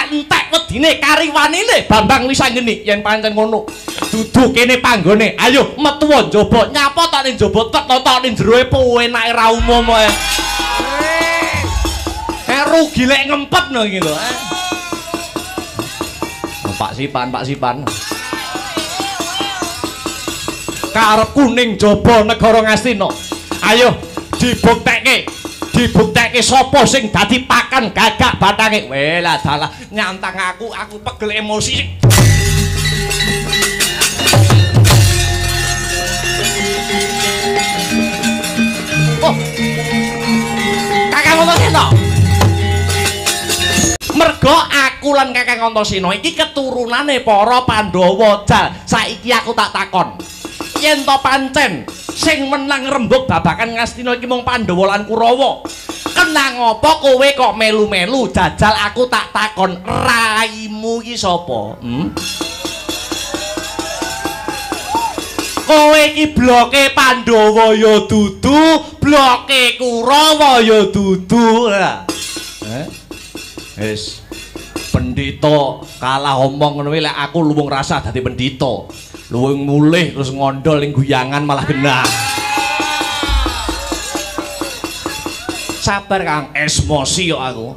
tak entek wedine kariwanine Bambang Wisanggeni yen pancen ngono. Dudu kene panggone. Ayo metu njaba nyapa tok ning njaba tok ning jero po enake ra umum kowe. Rugi lek ngempet no iki lho. Pak Sipan. Karepku ning jaba negara Ngastina. Ayo dibuktekke sapa sing dadi pakan gagak bathange. Weh lah dalah nyantang aku pegel emosi. Oh. Kakang Antasena. Mergo aku lan Kakang Antasena iki keturunane para Pandhawa jal. Saiki aku tak takon. Yen to pancen sing menang rembug babakan Ngastina iki mung Pandhawa lan Kurawa. Kenang apa kowe kok melu-melu jajal aku tak takon raimu iki sapa? Kowe iki bloke Pandhawa ya dudu, bloke Kurawa ya dudu. Wis pendhita kalah omong ngono lek aku luwung rasah dadi pendhita. Luwung mulih terus ngondol ning guyangan malah genah. Sabar Kang, emosi kok aku.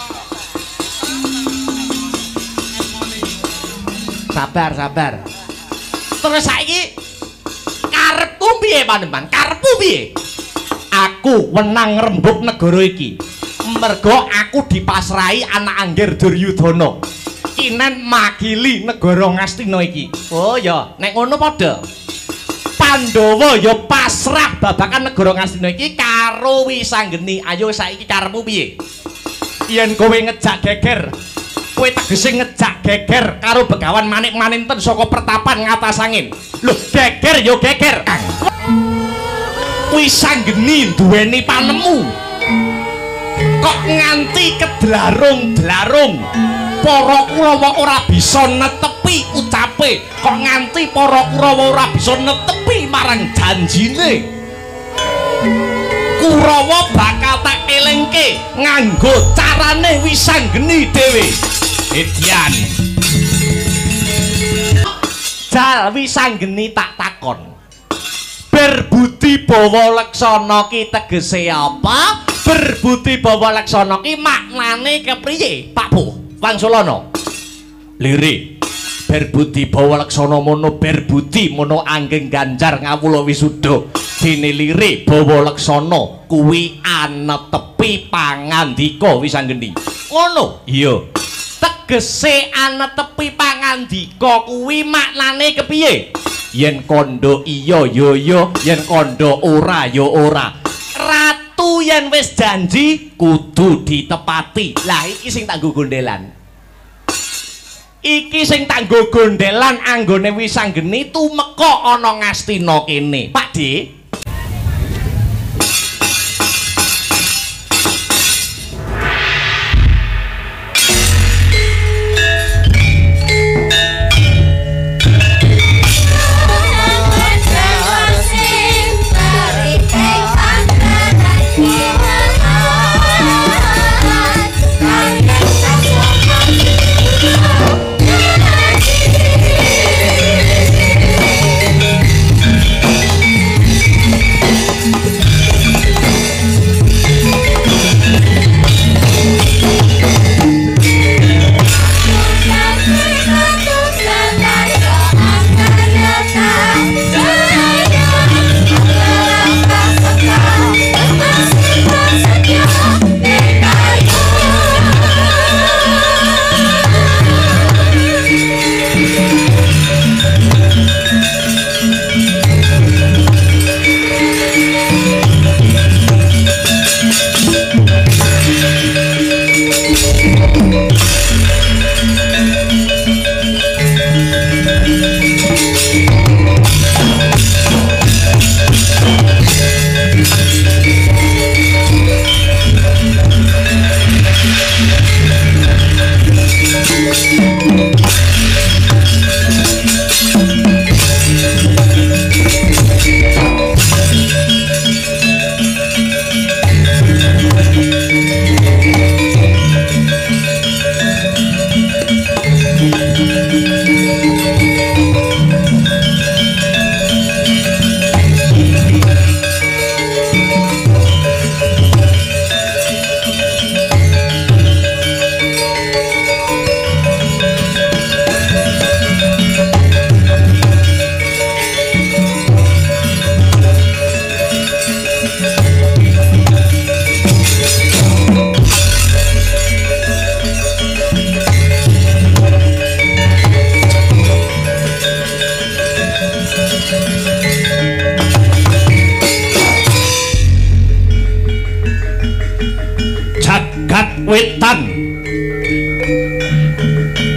Sabar. Terus saiki karepmu piye Panembahan? Karepmu piye? Aku wenang rembug negara iki. Mergo aku dipasrahi anak Angger Duryudana. Kinen makili negara Ngastina iki. Oh ya, nek ngono padha. Pandhawa ya pasrah babakan negara Ngastina iki karo Wisanggeni. Ayo saiki karepmu piye? Yen kowe ngejak geger, kowe tegese ngejak geger karo Begawan Manik-Maninten saka Pertapan Ngatas Angin. Lho, geger ya geger, Kang. Wisanggeni duweni panemu. Kok nganti kedlarung-dlarung para Kurawa ora bisa netepi ucape, kok nganti para Kurawa ora bisa netepi marang janjine. Kurawa bakal tak elingke nganggo carane Wisanggeni dhewe. Edian jal Wisanggeni tak takon, berbudi bawa laksana ki tegese apa? Berbudi bawa laksana ki maknane kepriye Pak Bu Wangsulana? Lirik berbudi bawa laksana mono berbudi mono anggeng ganjar ngawula wisuda. Dene lirik bawa laksana kuwi anetepi pangandika Wisanggeni. Ngono? Iya. Tegese anetepi pangandika kuwi maknane kepiye? Yen kandha iya ya iya, yen kandha ora ya ora. Ratu yen wis janji kudu ditepati. Lah iki sing tak nggo gondelan. Iki sing tak nggo gondelan anggone Wisanggeni tumeka ana Ngastina kene. Pak Dik.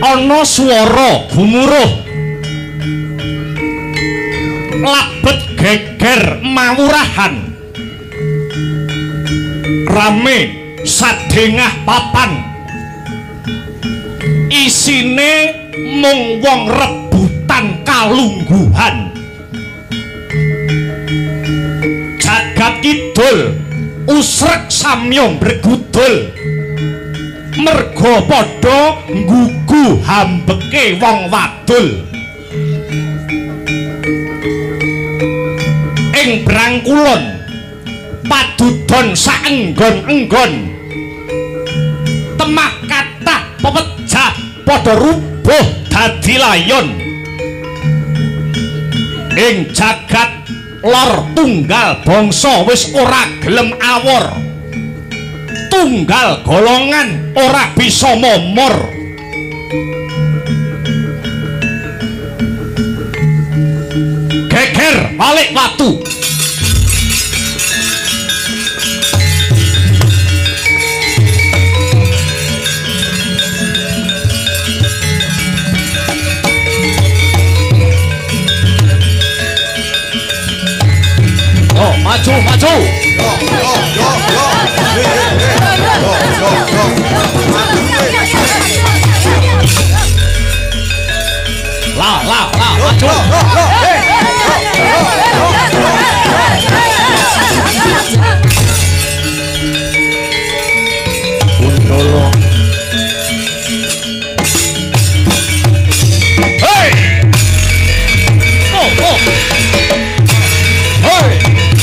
ana swara gumuruh labet geger mawurahan rame sadengah papan isine mung wong rebutan kalungguhan jagat kidul usrek samyong bergudul merga padha nggugu hambeke wong wadul ing Brangkulon padudon saenggon-enggon temah kathah pepejah padha rubuh dadi layon ing jagat lor tunggal bangsa wis ora gelem awor tunggal golongan ora bisa momor geger balik watu maju maju la maju Bundolo hey oh hey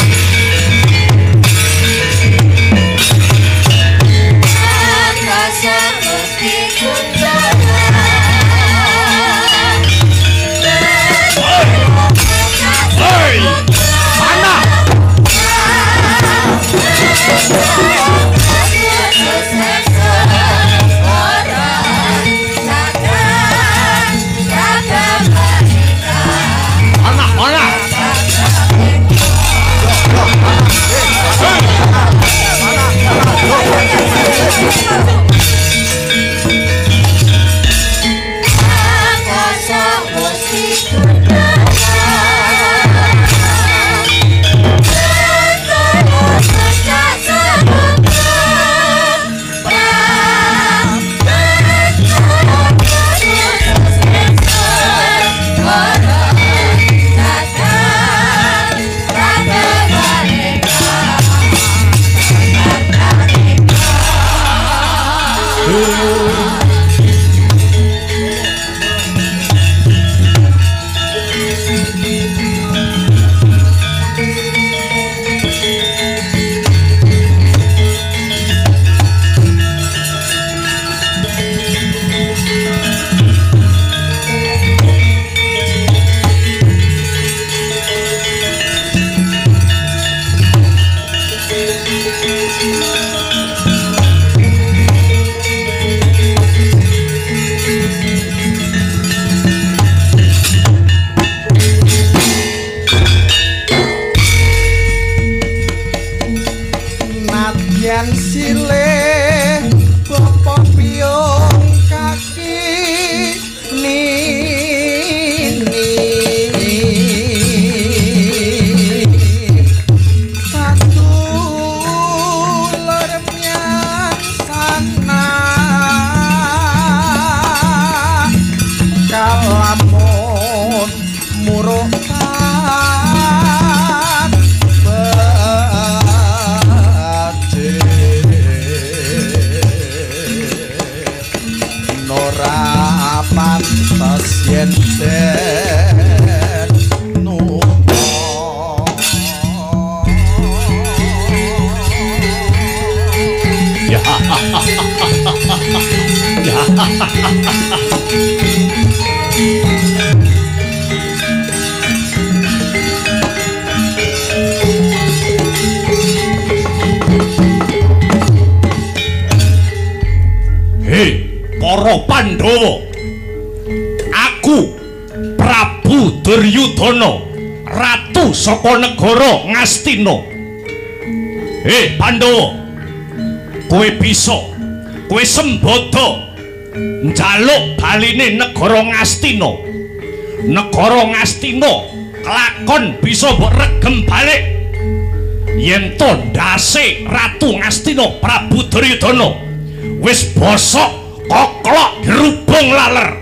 Para Pandhawa, aku Prabu Duryudana, ratu saka negara Ngastina. Pandhawa, kowe bisa, kowe sembada njaluk baline negara Ngastina. Negara Ngastina kelakon bisa mbok regem balik yen to ndase Ratu Ngastina Prabu Duryudana wis bosok koklok dirubung laler.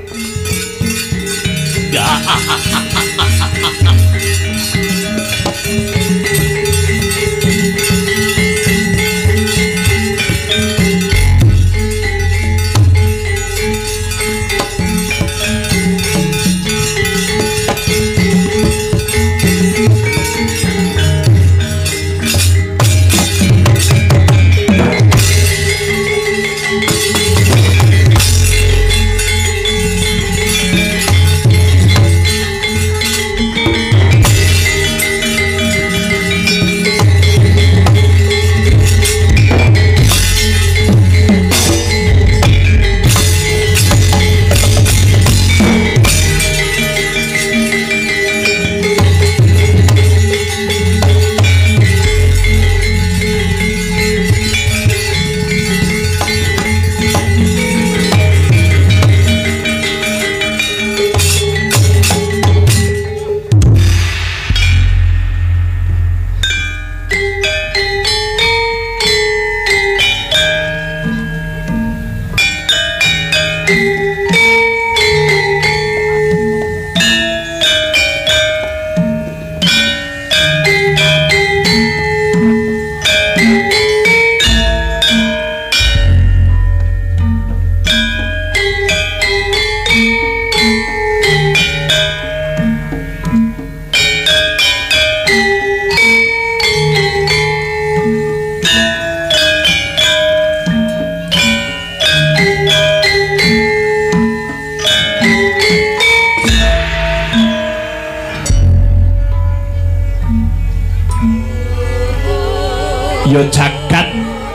Ya jagat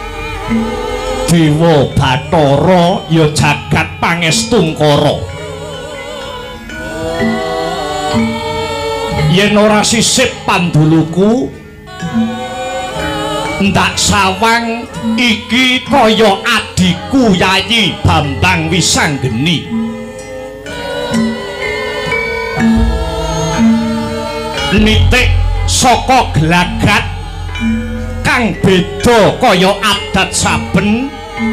Dewa Bathara, ya jagat Pangestungkara. Yen ora sisip panduluku, ndak sawang iki kaya adiku Yayi Bambang Wisanggeni. Nitik saka gelagat kang beda kaya adat saben.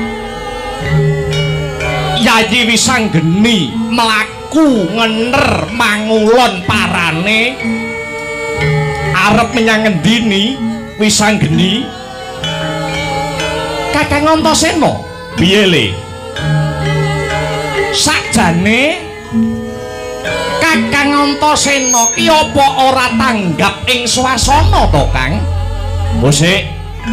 Yayi Wisanggeni mlaku ngener mangulon parane arep menyang ngendi ni Wisanggeni? Kakang Antasena piye le? Sakjane Kakang Antasena ki apa ora tanggap ing swasana to, Kang? Bosik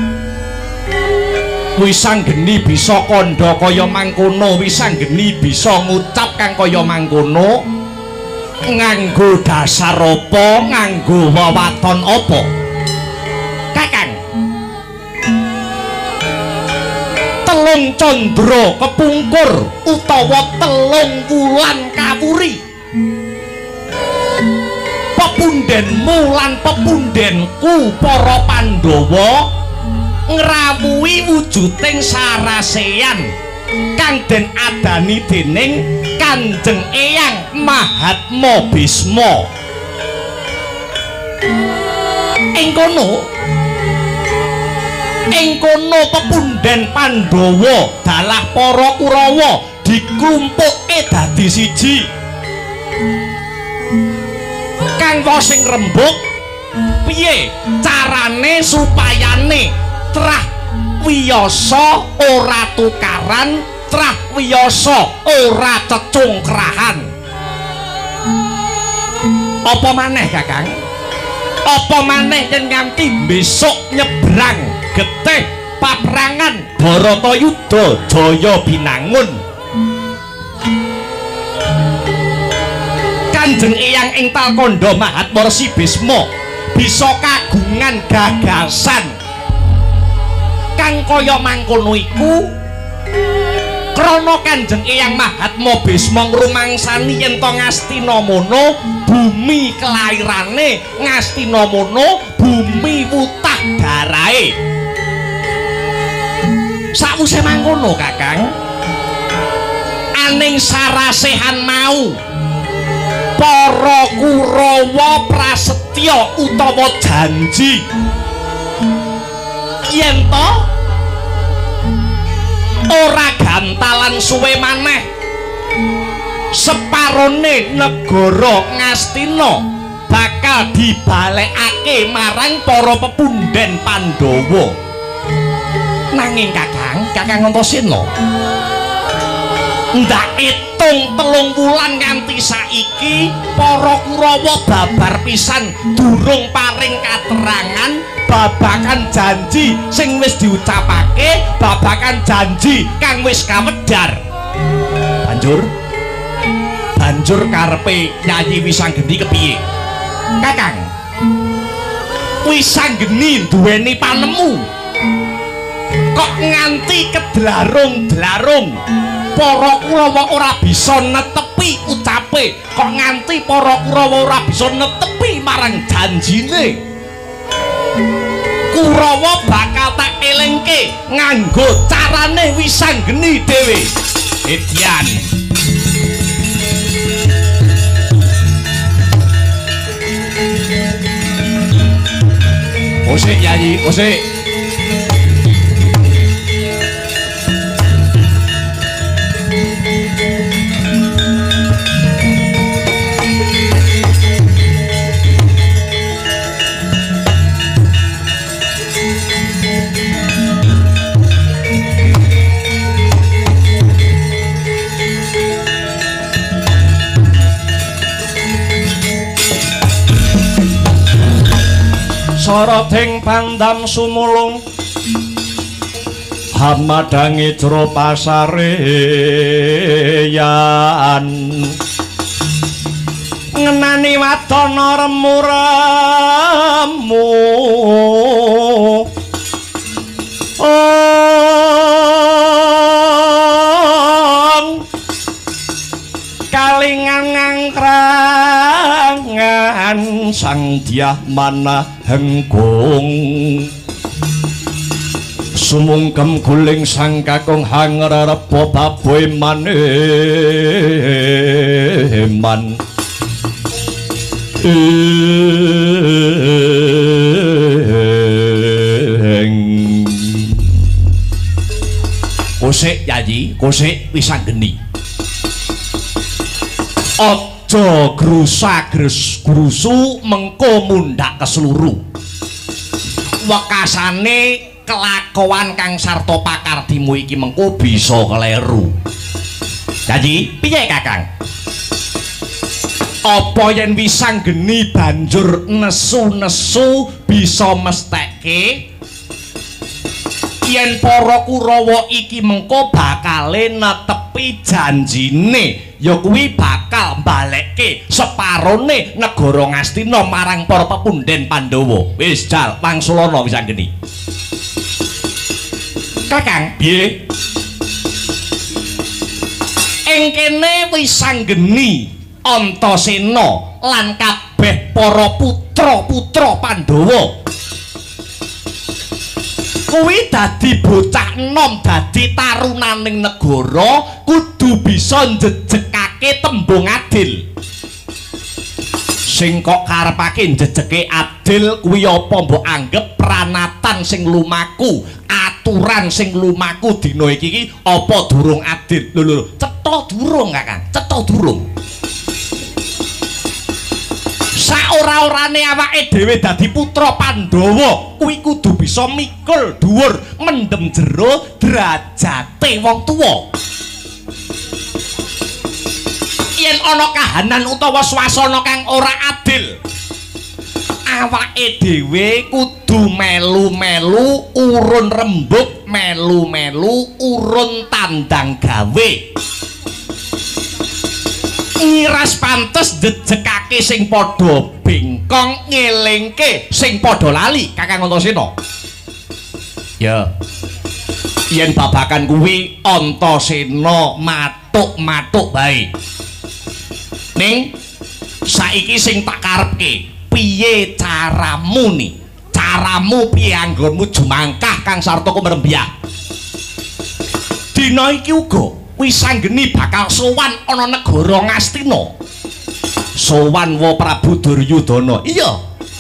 Wisanggeni bisa kandha kaya mangkono, Wisanggeni bisa ngucap kang kaya mangkono nganggo dasar apa, nganggo wewaton apa? Kakang, telung candra kepungkur utawa telung wulan kawuri, pepundhenmu lan pepundhenku para Pandhawa ngrawuhi wujuding saraseyan kang den adani dening Kanjeng Eyang Mahatma Bisma. Ing kono pepundhen Pandhawa dalah para Kurawa diklumpukke dadi siji. Kang sing rembug piye carane supayane trah wiyasa ora tukaran, trah wiyasa ora cecungkrahan? Apa maneh Kakang? Apa maneh yen nganti besok nyebrang getih paprangan Baratayuda Jaya Binangun, Kanjeng Eyang ing Talkanda Mahatma Resi Bisma bisa kagungan gagasan kang kaya mangkono iku krana Kanjeng Eyang Mahatma Bisma ngrumangsani yen to Ngastinamana bumi kelairane, Ngastinamana bumi wutah darahe. Sakwise mangkono Kakang, Naning sarasehan mau para Kurawa prasetya utawa janji yen to ora gantalan suwe maneh separone negara Ngastina bakal dibalekake marang para pepunden Pandhawa. Nanging Kakang Antasena ndak itung 3 wulan nganti saiki para Kurawa babar pisan durung paring katerangan babakan janji sing wis diucapake, babakan janji kang wis kawedhar. Banjur karepe Yayi Wisanggeni kepiye? Kakang, Wisanggeni duweni panemu kok nganti kedlarung-dlarung para Kurawa ora bisa netepi ucape, kok nganti para Kurawa ora bisa netepi marang janjine. Kurawa bakal tak elingke nganggo carane Wisanggeni dhewe. Edian Osik Yayi, osik. Sarating pandam sumulung hamadangi jero pasareyan ngenani wadana remu-remu kalingan ngangkrangan sang Dyah Manah hengkung sumungkem guling sang kakung hangrarep baboy maneman Kosek Yayi, kosek Wisanggeni. Aja grusa-grusu mengko mundhak kesluru. Wekasane kelakuan kang sarta pakardimu iki mengko bisa keleru. Jadi piye Kakang? Apa yen Wisanggeni banjur nesu-nesu bisa mestekke yen para Kurawa iki mengko bakale netepi janjine, ya kuwi bakal mbalekke separone negara Ngastina marang para pepunden Pandhawa. Wis jal pangsulana Wisanggeni. Kakang, piye? Ing kene Wisanggeni, Antasena lan kabeh para putra-putra Pandhawa kuwi dadi bocah enom, dadi tarunaning negara kudu bisa njejekake tembung adil. Sing kok karepake njejeke adil kuwi apa mbok anggap pranatan sing lumaku, aturan sing lumaku dina iki apa durung adil? Lho, cetha durung Kakang, cetha durung. Saora-orane awake dhewe dadi putra Pandhawa kuwi kudu bisa mikul dhuwur mendem jero derajate wong tuwa. Yen ana kahanan utawa swasana kang ora adil, awake dhewe kudu melu-melu urun rembug, melu-melu urun tandang gawe. Ngiras pantes jejekake sing padha bengkong, ngelingke sing padha lali. Kakang Antasena. Ya. Yen babakan kuwi Antasena matuk-matuk bae. Ning saiki sing tak karepke, piye caramu ni? Caramu piye anggonmu jumangkah kang sarta kumrembyah? Dina iki uga Wisanggeni bakal sowan ana negara Ngastina. Sowan wa Prabu Duryudana. Iya.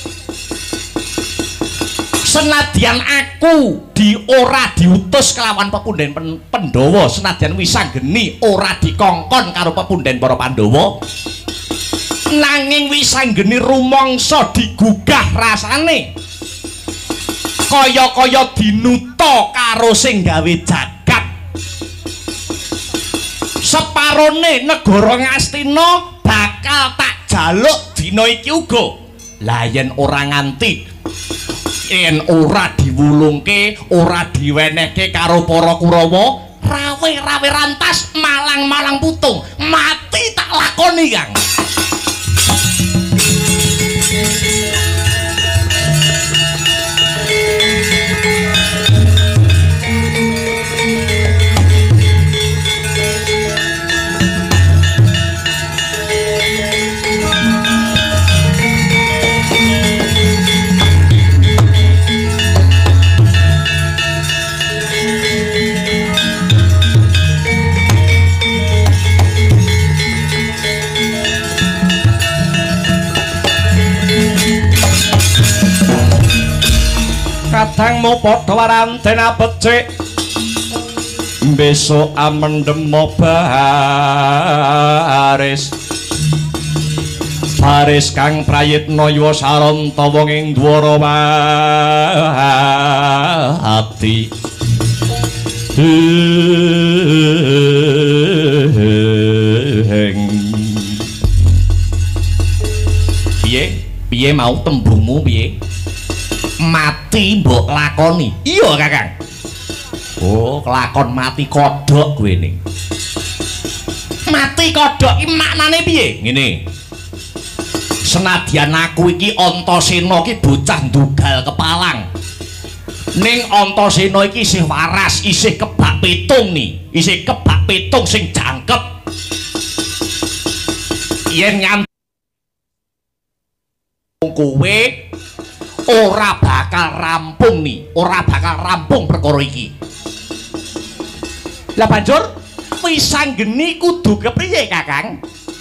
Senadyan aku ora diutus kelawan pepundhen Pandhawa, senadyan Wisanggeni ora dikongkon karo pepundhen para Pandhawa, nanging Wisanggeni rumangsa digugah rasane kaya-kaya dinuta karo sing gawe jagat. Separone negara Ngastina bakal tak jaluk dina iki uga. Lah yen ora nganti, yen ora diwulungke, ora diwenehke karo para Kurawa, rawe-rawe rantas, malang-malang putung, mati tak lakoni, Kang. Kadangmu padha warantena becik, besok amendemo baris baris kang prayitna yuwa saranta wong ing dwara ati. Piye mau tembungmu piye? Mati mbok lakoni. Iya, Kakang. Oh, kelakon mati kodhok kowe ning. Mati kodhok iki maknane piye? Ngene. Senadyan aku iki Antasena iki bocah ndugal kepalang. Ning Antasena iki isih waras, isih kebak pitung nih. Isih kebak pitung sing jangkep. Yen nganti kowe ora bakal rampung nih, ora bakal rampung perkara iki. Lah banjur Wisanggeni kudu kepriye, Kakang?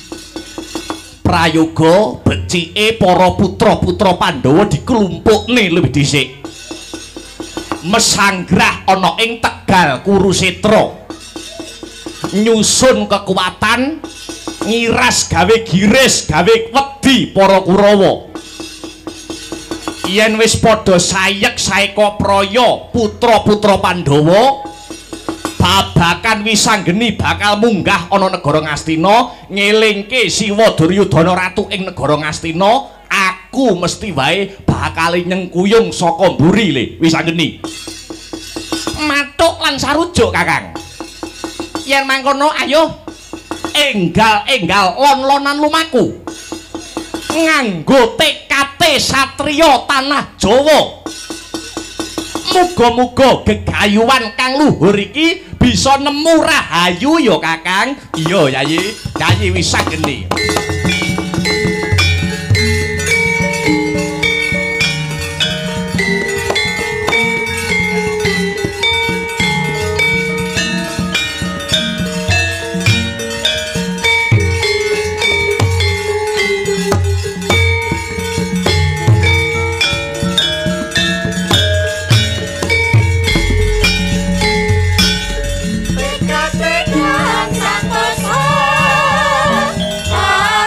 Prayoga becike para putra-putra Pandhawa diklumpukne luwih dhisik. Mesanggrah ana ing Tegal Kurusetra. Nyusun kekuatan, ngiras gawe giris, gawe wedi para Kurawa. Yen wis padha sayek saeka praya putra-putra Pandhawa, babakan Wisanggeni bakal munggah ana negara Ngastina ngelingke Siwa Duryudana ratu ing negara Ngastina. Aku mesti wae bakal nyengkuyung saka mburi le Wisanggeni. Mathuk lan sarujuk, Kakang. Yen mangkono ayo enggal-enggal lon-lonan lumaku. Nganggo TKT satriya tanah Jawa. Muga-muga gegayuhan kang luhur iki bisa nemu rahayu ya, Kakang. Iya, Yayi. Yayi Wisanggeni. Santoso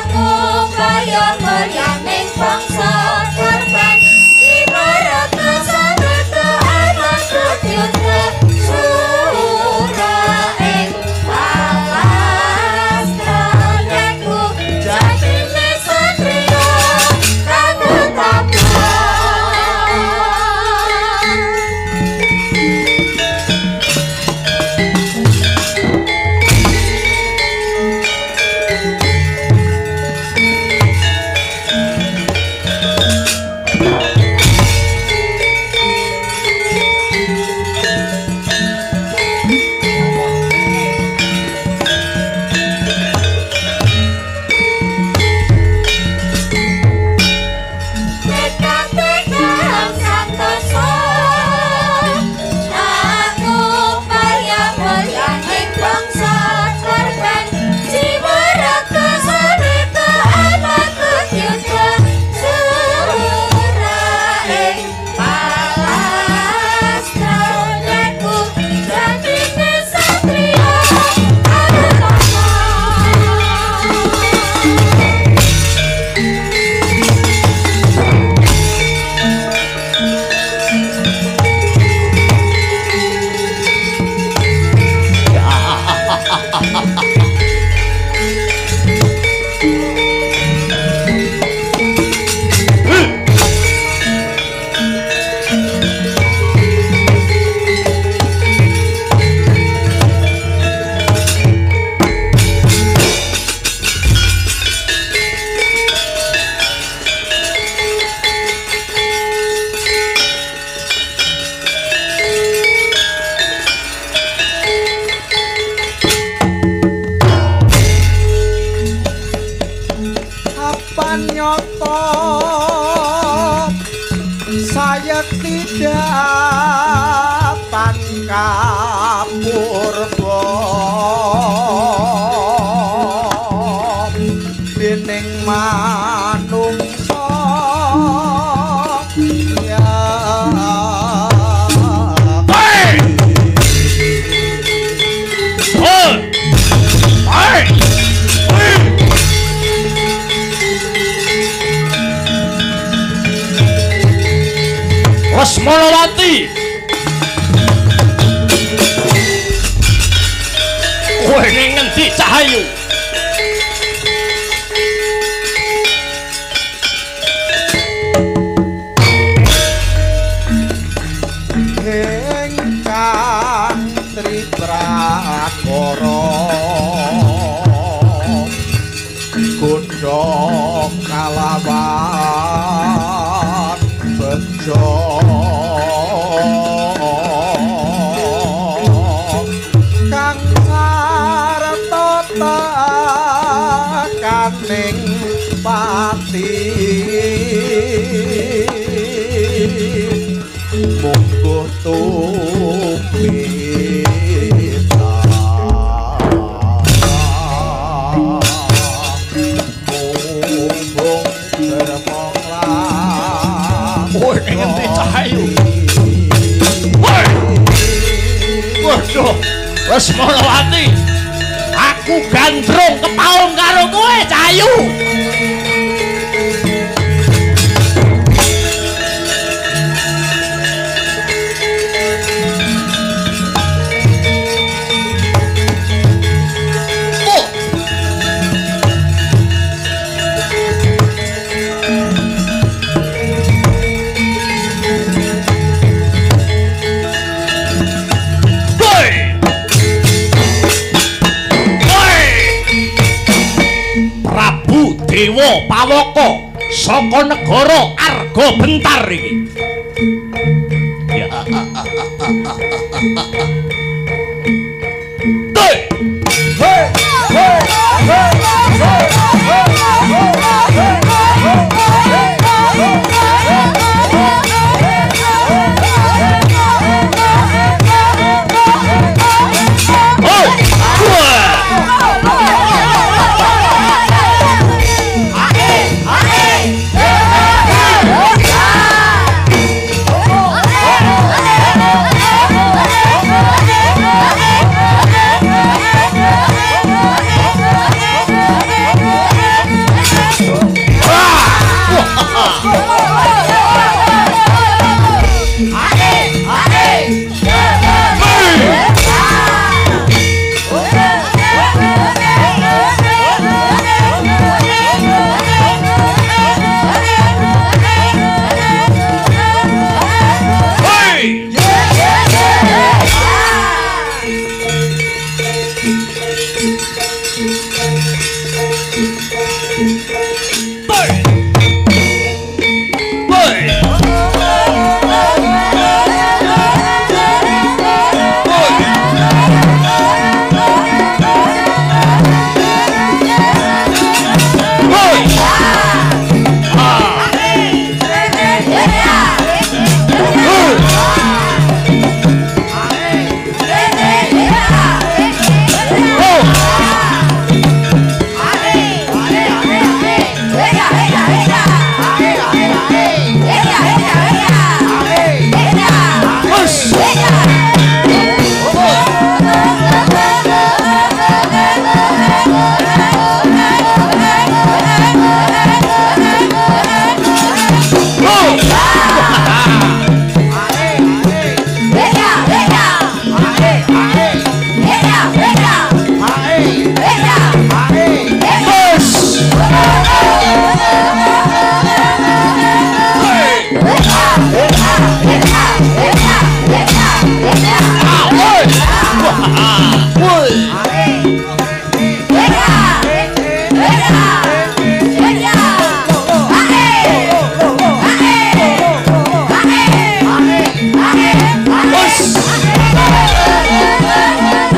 nyata saya tidak purba dening manungsa ya Rosmolawati kowe ning ngendi Cahayu ingkang triprakara gondhong kalawan bejo kang sarta tekaning pati monggo tumita mumpung termonglah kowe ngendi Cahayu waduh Rosmolawati aku gandrung kepaung karo kowe Cahayu Dewa Pawaka saka negara Arga Bentar iki. Ya.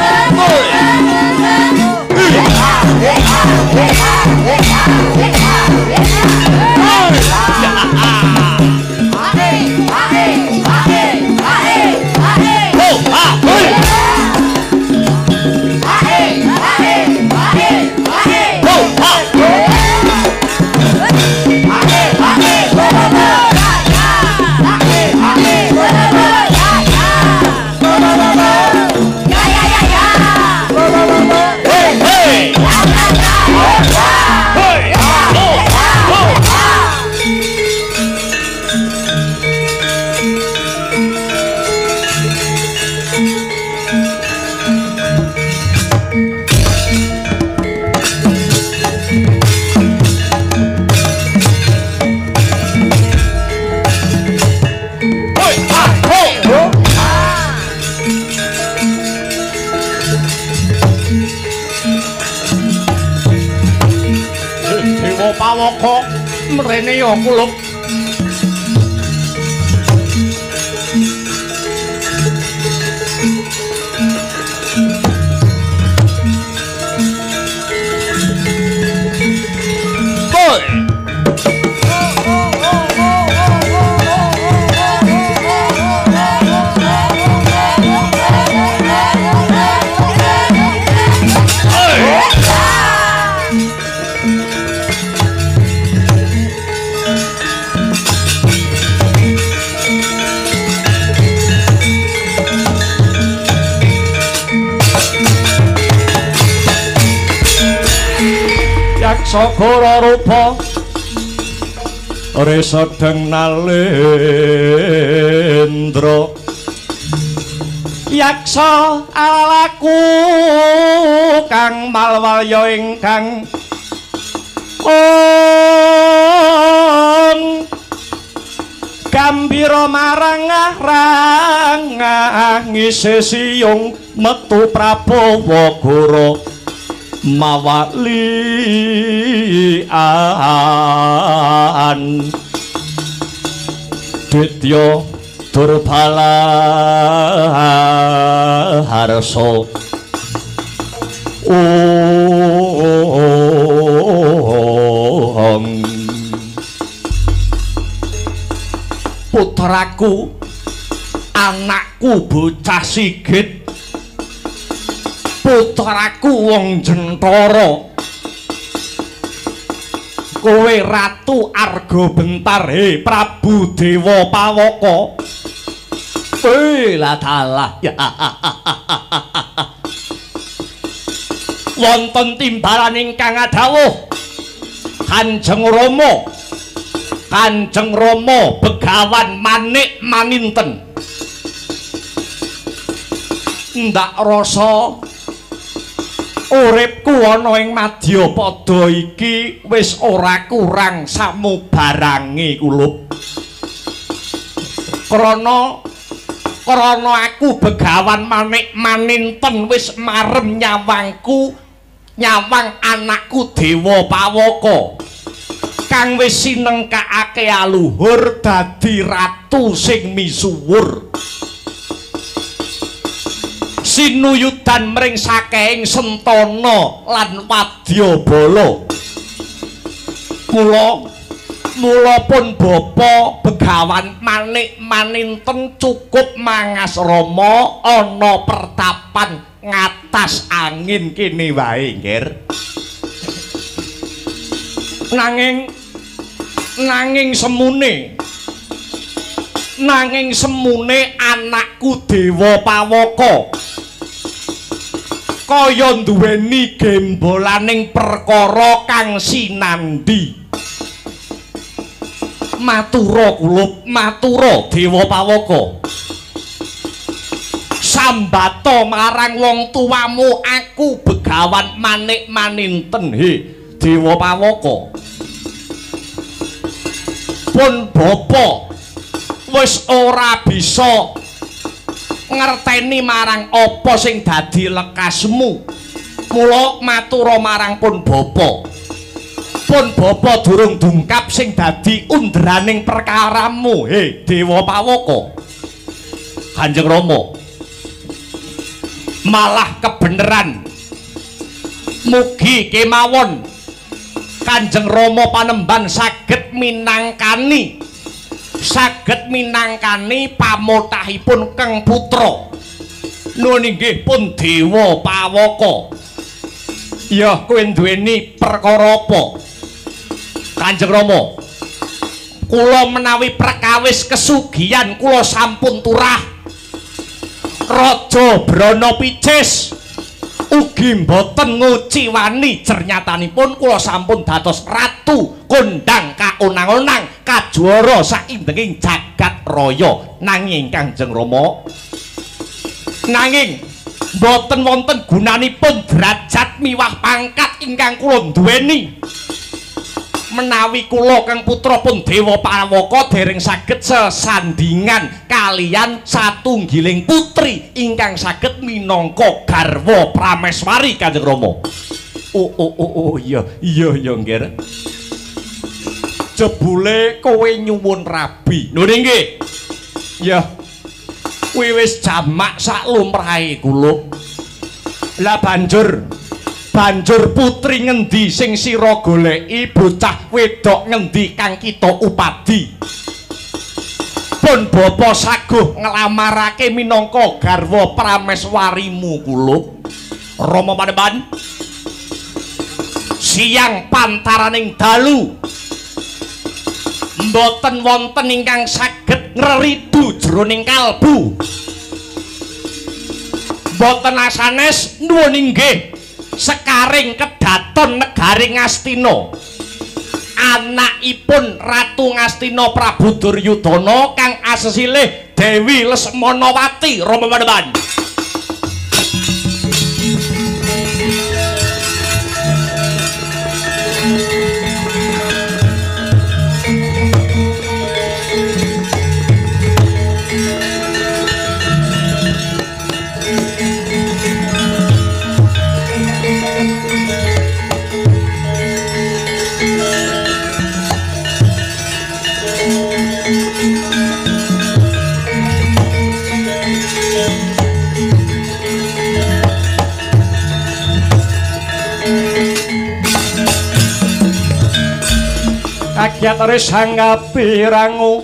Hey! Pawaka mrene ya kula. Sakara rupa resedeng nalendra yaksa alaku kang malwalya ingkang gambira marang ngise siyung metu Prabawa Gora mawalian Ditya Durbala harso putraku anakku bocah sigit putraku wong Jentara kowe ratu Arga Bentar Prabu Dewa Pawaka la dalah ya wonten timbalan ingkang adhawuh Kanjeng Rama Begawan Manik Maninten ndak rasa uripku ana ing Madyapada iki wis ora kurang samubarange kulup krana aku Begawan Manik Maninten wis marem nyawang anakku Dewa Pawaka kang wis sinengkakake aluhur dadi ratu sing misuwur sinuyudan mring saking Sentana lan Wadyabala mula pun Bapa Begawan Manik Maninten cukup mangas Rama ana pertapan ngatas angin kene wae nggir nanging semune anakku Dewa Pawaka kaya duweni gembolaning perkara kang sinandhi matura kulup matura Dewa Pawaka sambata marang wong tuamu aku Begawan Manik Maninten Dewa Pawaka pun Bapa wis ora bisa ngerteni marang apa sing dadi lekasmu mula matura marang pun Bapa durung dungkap sing dadi underaning perkaramu Dewa Pawaka Kanjeng Rama malah kebeneran mugi kemawon Kanjeng Rama Panembahan saged minangkani pamotahipun Kang Putra. Nuwun inggih pun Dewa Pawaka. Ya kowe duweni perkara apa? Kanjeng Rama, kula menawi perkawis kesugihan kula sampun turah. Raja Brana Picis ugi mboten nguciwani jernyatanipun kula sampun dados ratu kondang kaonang-onang kajuara saindenging jagat raya. Nanging Kanjeng Rama, nanging mboten wonten gunanipun derajat miwah pangkat ingkang kula duweni. Menawi kula Kang Putra pun Dewa Pawaka dereng saged sesandingan kalian satunggiling putri ingkang saged minangka garwa Prameswari Kanjeng Rama. Oh iya nggih. Jebule kowe nyuwun rabi. Lho nggih. Ya. Kuwi wis jamak sak lumrahe kula. Lah banjur putri ngendi sing sira goleki, bocah wedok ngendi kang kita upadi? Pun bapa saguh nglamarake minangka garwa Prameswarimu kulup. Rama Panembahan siang pantaraning dalu mboten wonten ingkang saged ngreridu jroning kalbu. Mboten asanes nuwun inggih sekaring kedaton negari Ngastina. Anakipun Ratu Ngastina Prabu Duryudana kang asesilih Dewi Lesmanawati. Rama Panembahan. Kagyatane sanggapi rangu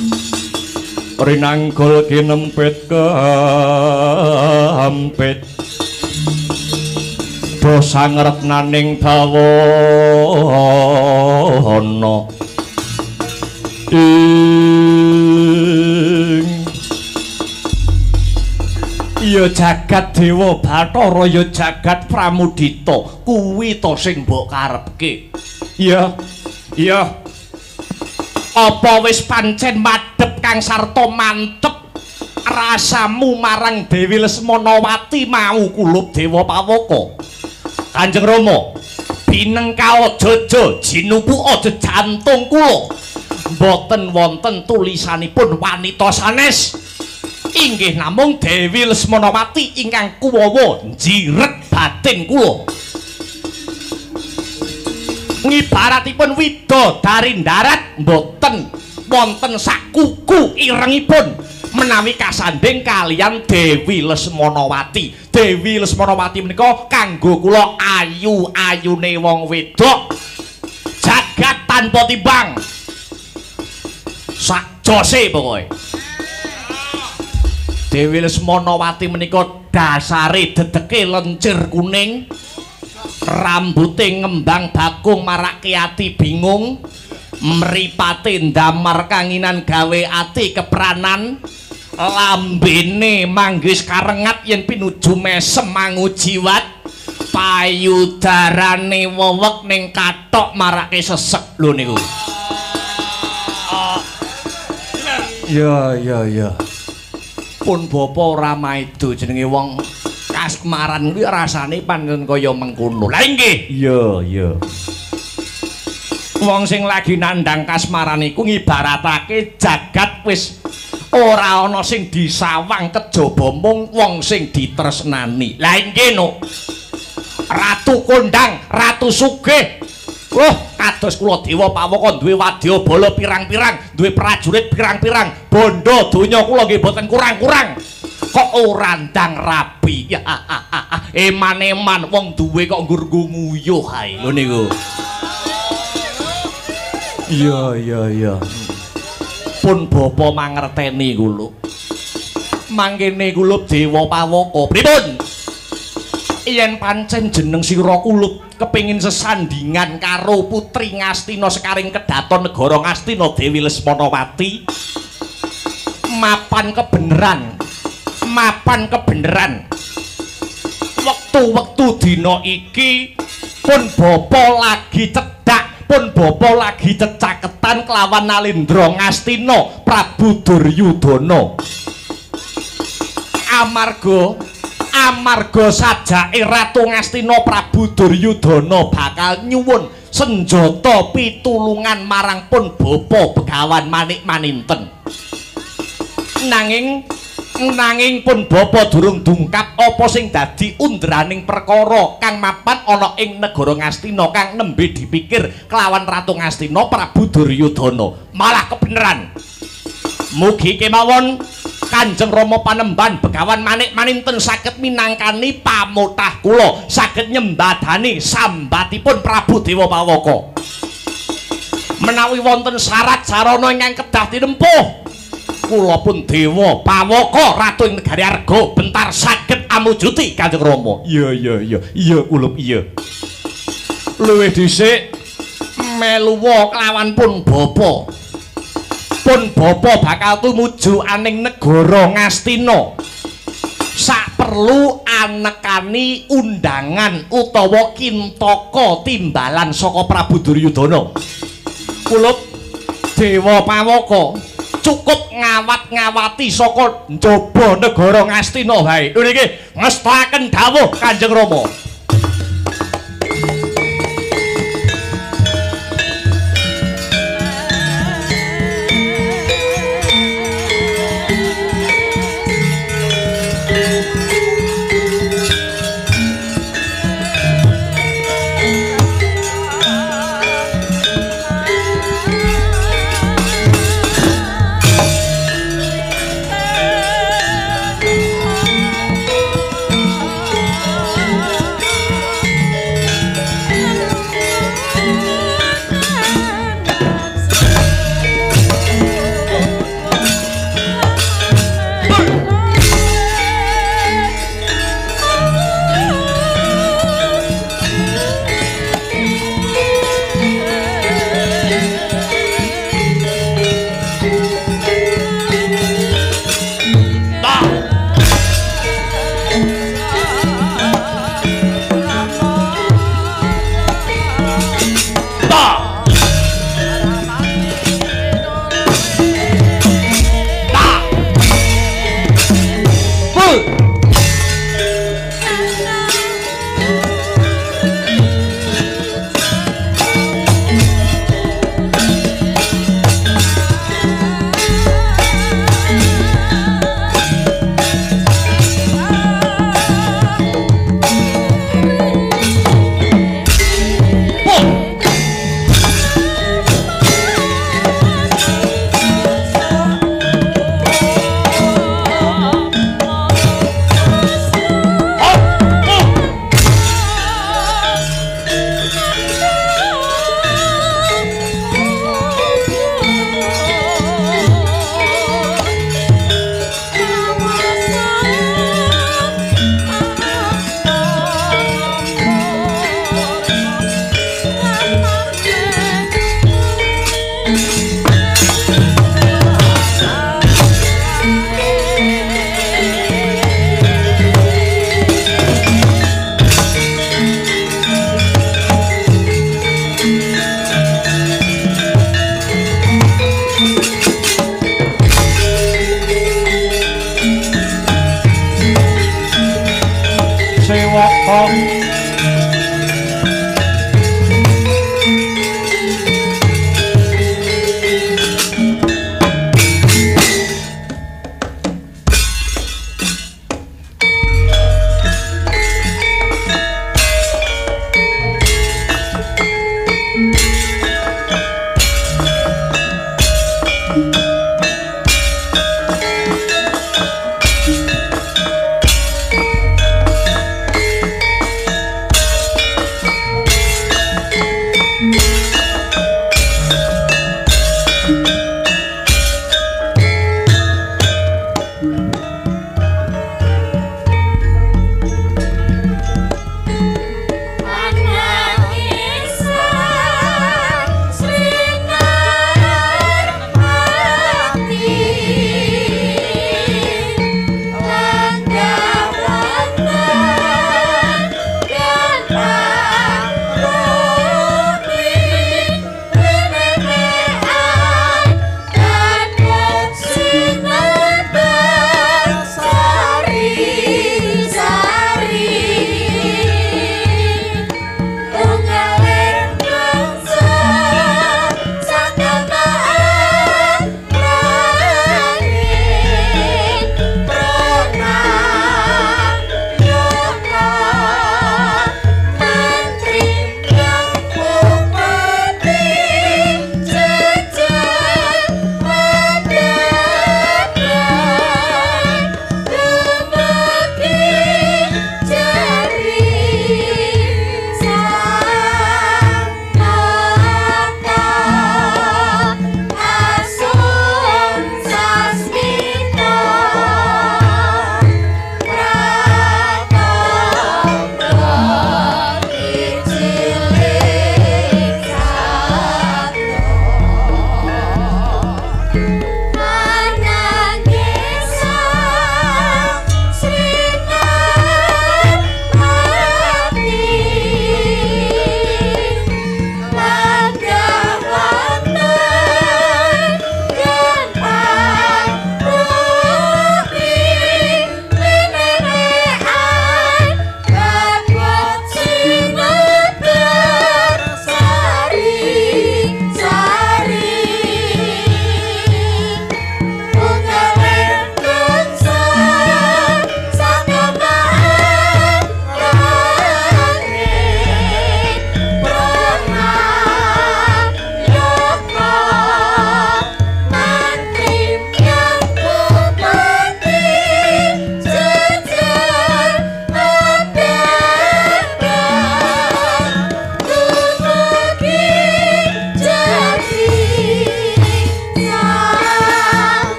rinanggul kinempit kehampit dosa ngretnaning bawana ya jagat Dewa Bathara ya jagat Pramudita kuwi to sing mbok karepke. Iya. Apa wis pancen madhep kang sarta mantep rasamu marang Dewi Lesmanawati mau kulup Dewa Pawaka? Kanjeng Rama, binengka aja jinupu aja jantung kula. Mboten wonten tulisanipun wanita sanes. Inggih namung Dewi Lesmanawati ingkang kuwawa njiret batin kula. Ngibaratipun widodari darat mboten wonten sakuku irengipun menawi kasanding kalian Dewi Lesmanawati. Dewi Lesmanawati menika kanggo kula ayu-ayune wong wedok jagat tanpa timbang sak jose pokoke. Dewi Lesmanawati menika dasare dedeke lencir kuning, rambute ngembang bakung marake ati bingung, mripate ndamar kanginan gawe ati kepranan, lambene manggis karengat yen pinuju mesem mangu jiwat, payudarane wewek ning kathok marake sesek lho niku. Ya. Pun bapa ora maido jenenge wong kasmaran kuwi rasane pancen kaya mengkono. Lah nggih. Iya. Wong sing lagi nandhang kasmaran iku ngibaratake jagat wis ora ana sing disawang kejaba mung wong sing ditresnani. Lah nggih no. Ratu kondang, ratu sugih. Kados kula Dewa Pawaka duwe wadyabala pirang-pirang, duwe prajurit pirang-pirang, bondo donya kula nggih boten kurang-kurang. Kok ora ndang rabi. Ya eman-eman wong duwe kok nggur nguyuh ae. Lho niku. Iya. Pun bapa mangerteni kula. Mangkene kula Dewa Pawaka. Pripun? Yen pancen jeneng sira kulup kepingin sesandingan karo Putri Ngastina sekaring kedaton negara Ngastina Dewi Lesmanawati, mapan kebeneran wektu-wektu dina iki pun bapa lagi cedhak, pun bapa lagi cecaketan kelawan Nalendra Ngastina Prabu Duryudana. Amarga sajake Ratu Ngastina Prabu Duryudana bakal nyuwun senjata pitulungan marang pun bapa Begawan Manik-Maninten. Nanging pun bapa durung dungkap apa sing dadi undraning perkara kang mapan ana ing negara Ngastina kang nembe dipikir kelawan Ratu Ngastina Prabu Duryudana. Malah kebeneran. Mugi kemawon Kanjeng Rama Panembahan Begawan Manik-Maninten saged minangkani pamutah kula, saged nyembadani sambatipun Prabu Dewa Pawaka. Menawi wonten syarat sarana ingkang kedah tinempuh, kula pun Dewa Pawaka Ratu ing negari Arga bentar saged amujuti Kanjeng Rama. Iya kulup iya. Luwih dhisik meluwa kelawan pun bapa. Pun bapa bakal tumuju aning negara Ngastina. Sak perlu anekani undangan utawa kintaka timbalan saka Prabu Duryudana. Kulup Dewa Pawaka cukup ngawat-ngawati saka njaba negara Ngastina wae. Lho niki ngestaken dawuh Kanjeng Rama.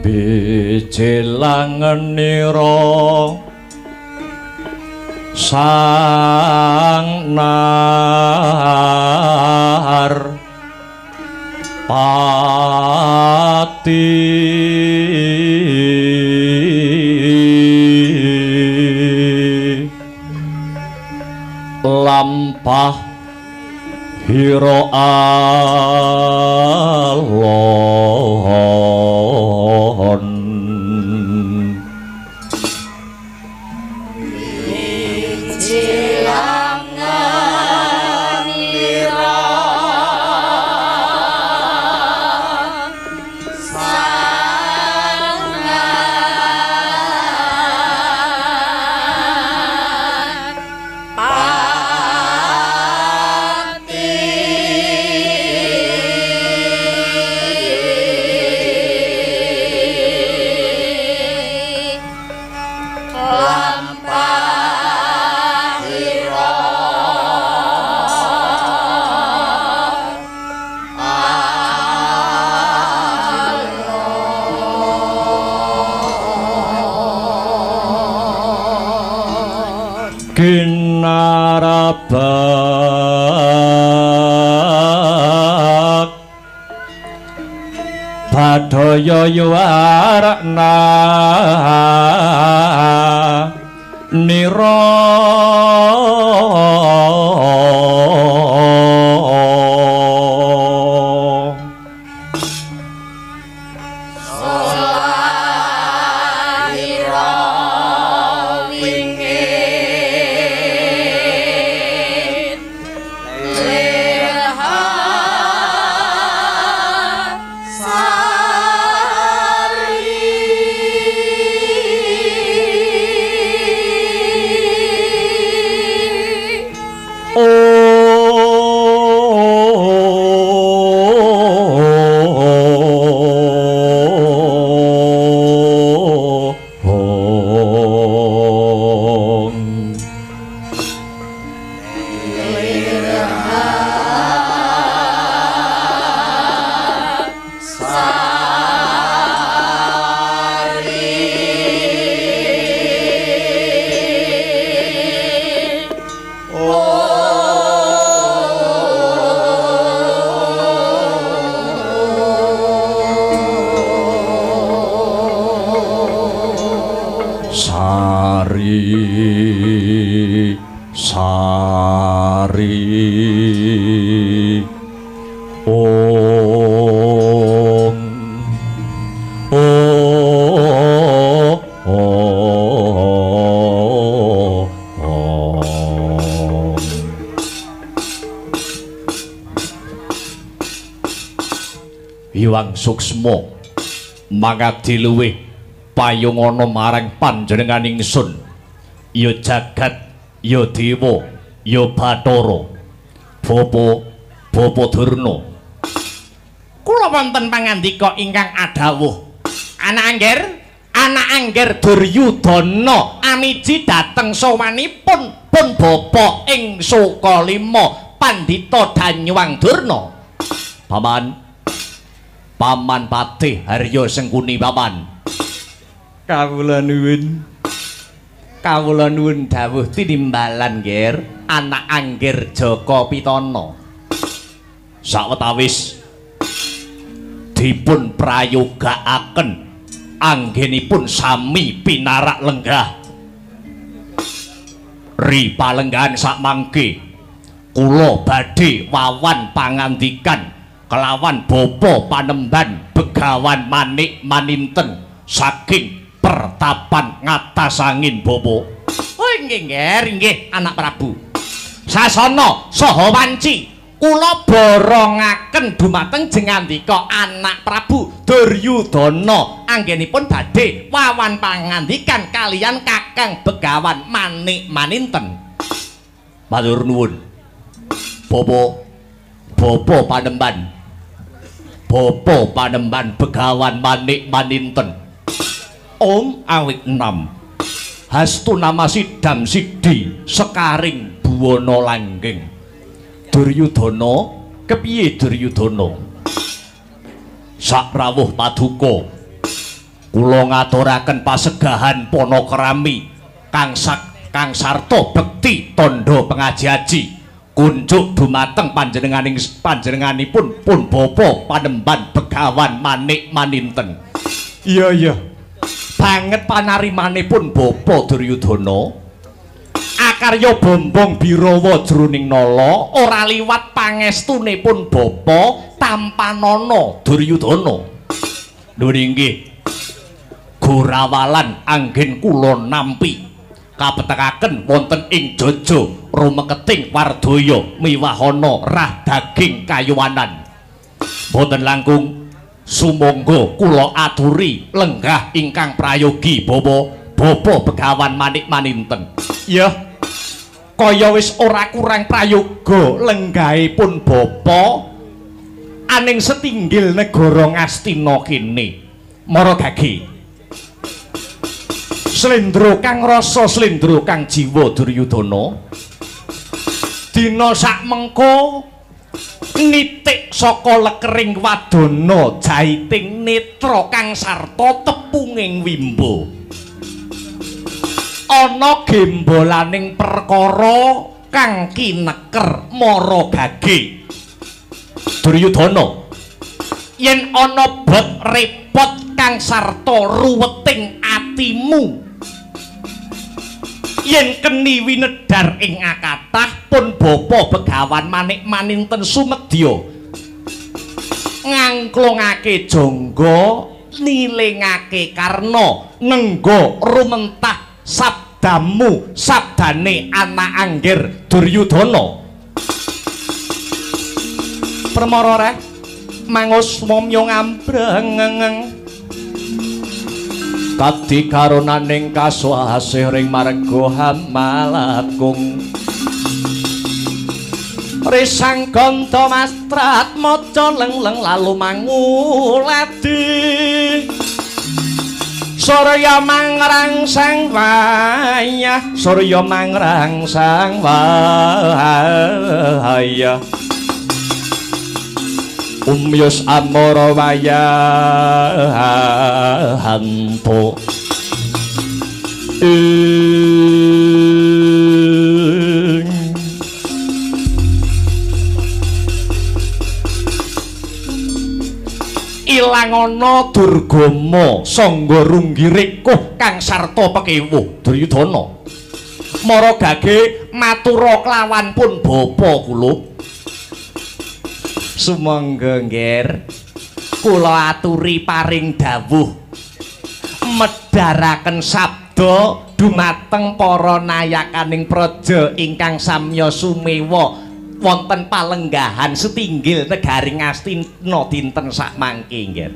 bijelangenira sang nar pati lampah hira alon kinarabak badaya yuwarna nira Hyang Suksma mangadi luwih payungana marang panjenengan ingsun ya jagat ya dewa ya Bathara Bapa Durna kula wonten pangandika ingkang adhawuh anak angger Duryudana amiji dhateng sawanipun pun bapa ing Sukalima Pandhita Danyuwang Durna Paman Patih Harya Sengkuni paman kawula nuwun dawuh tinimbalan nggir anak angger Jaka Pitana sawetawis dipun prayogakaken anggenipun sami pinarak lenggah ri palenggahan sakmangke kula badhe wawan pangandikan kelawan Bapa Panemban Begawan Manik Maninten saking pertapan ngatasangin Bapa. Oh nggih nggih anak Prabu. Sasana saha wanci kula borongaken dumateng jengandika anak Prabu Duryudana anggenipun badhe wawan pangandikan kalian Kakang Begawan Manik Maninten. Matur nuwun. Bapa Panemban Begawan Manik Maninten Om awit 6 hastu nama sidam sidi sekaring buwana langgeng Duryudana kepiye Duryudana sak rawuh paduka kula ngaturaken pasegahan Panakrami Kang sarta bekti tandha pengaji-aji kunjuk dumateng panjenenganipun pun bapa Panembahan Begawan Manik Maninten. Iya banget panarimanipun Bapa Duryudana akarya bombong Birawa jroning nala ora liwat pangestunipun Bapa Tampanana Duryudana. Lho nggih Gorawalan anggen kula nampi kapetekaken wonten ing Jaja rumeketing Wardaya miwahana rah daging kayuwanan. Boten langkung sumangga kula aturi lenggah ingkang prayogi Bapa Begawan Manik Maninten. Ya kaya wis ora kurang prayoga lenggahipun Bapa aning setinggil negara Ngastina kene. Mara gage slendra kang rasa slendra kang jiwa Duryudana dina sakmengko nitik saka lekering wadana jaiting netra kang sarta tepunging wimbo ana gembolaning perkara kang kineker mara gage Duryudana yen ana bot repot kang sarta ruweting atimu yen keni winedar ing akatah pun Bapa Begawan Manik Maninten sumedya ngangklungake jangga nilingake karna nengga rumentah sabdamu sabdane anak angger Duryudana. Permara reh mangus momyo ngambreng kadi karonaning kaswasih ring marga Hamalakung risang ganta mastrat maca lengleng lalu manguladi Surya mangrangsang wayah Surya mangrangsang wayah Umyus amara wayahanto ilang ana Durgama sangga runggirikuh kang sarta pekewuh Duryudana. Mara gage matura klawan pun bapa kula. Sumangga nggir kula aturi paring dawuh medharaken sabda dumateng para nayakaning praja ingkang samya sumewa wonten palenggahan setinggil negari Ngastina dinten sakmangke nggih.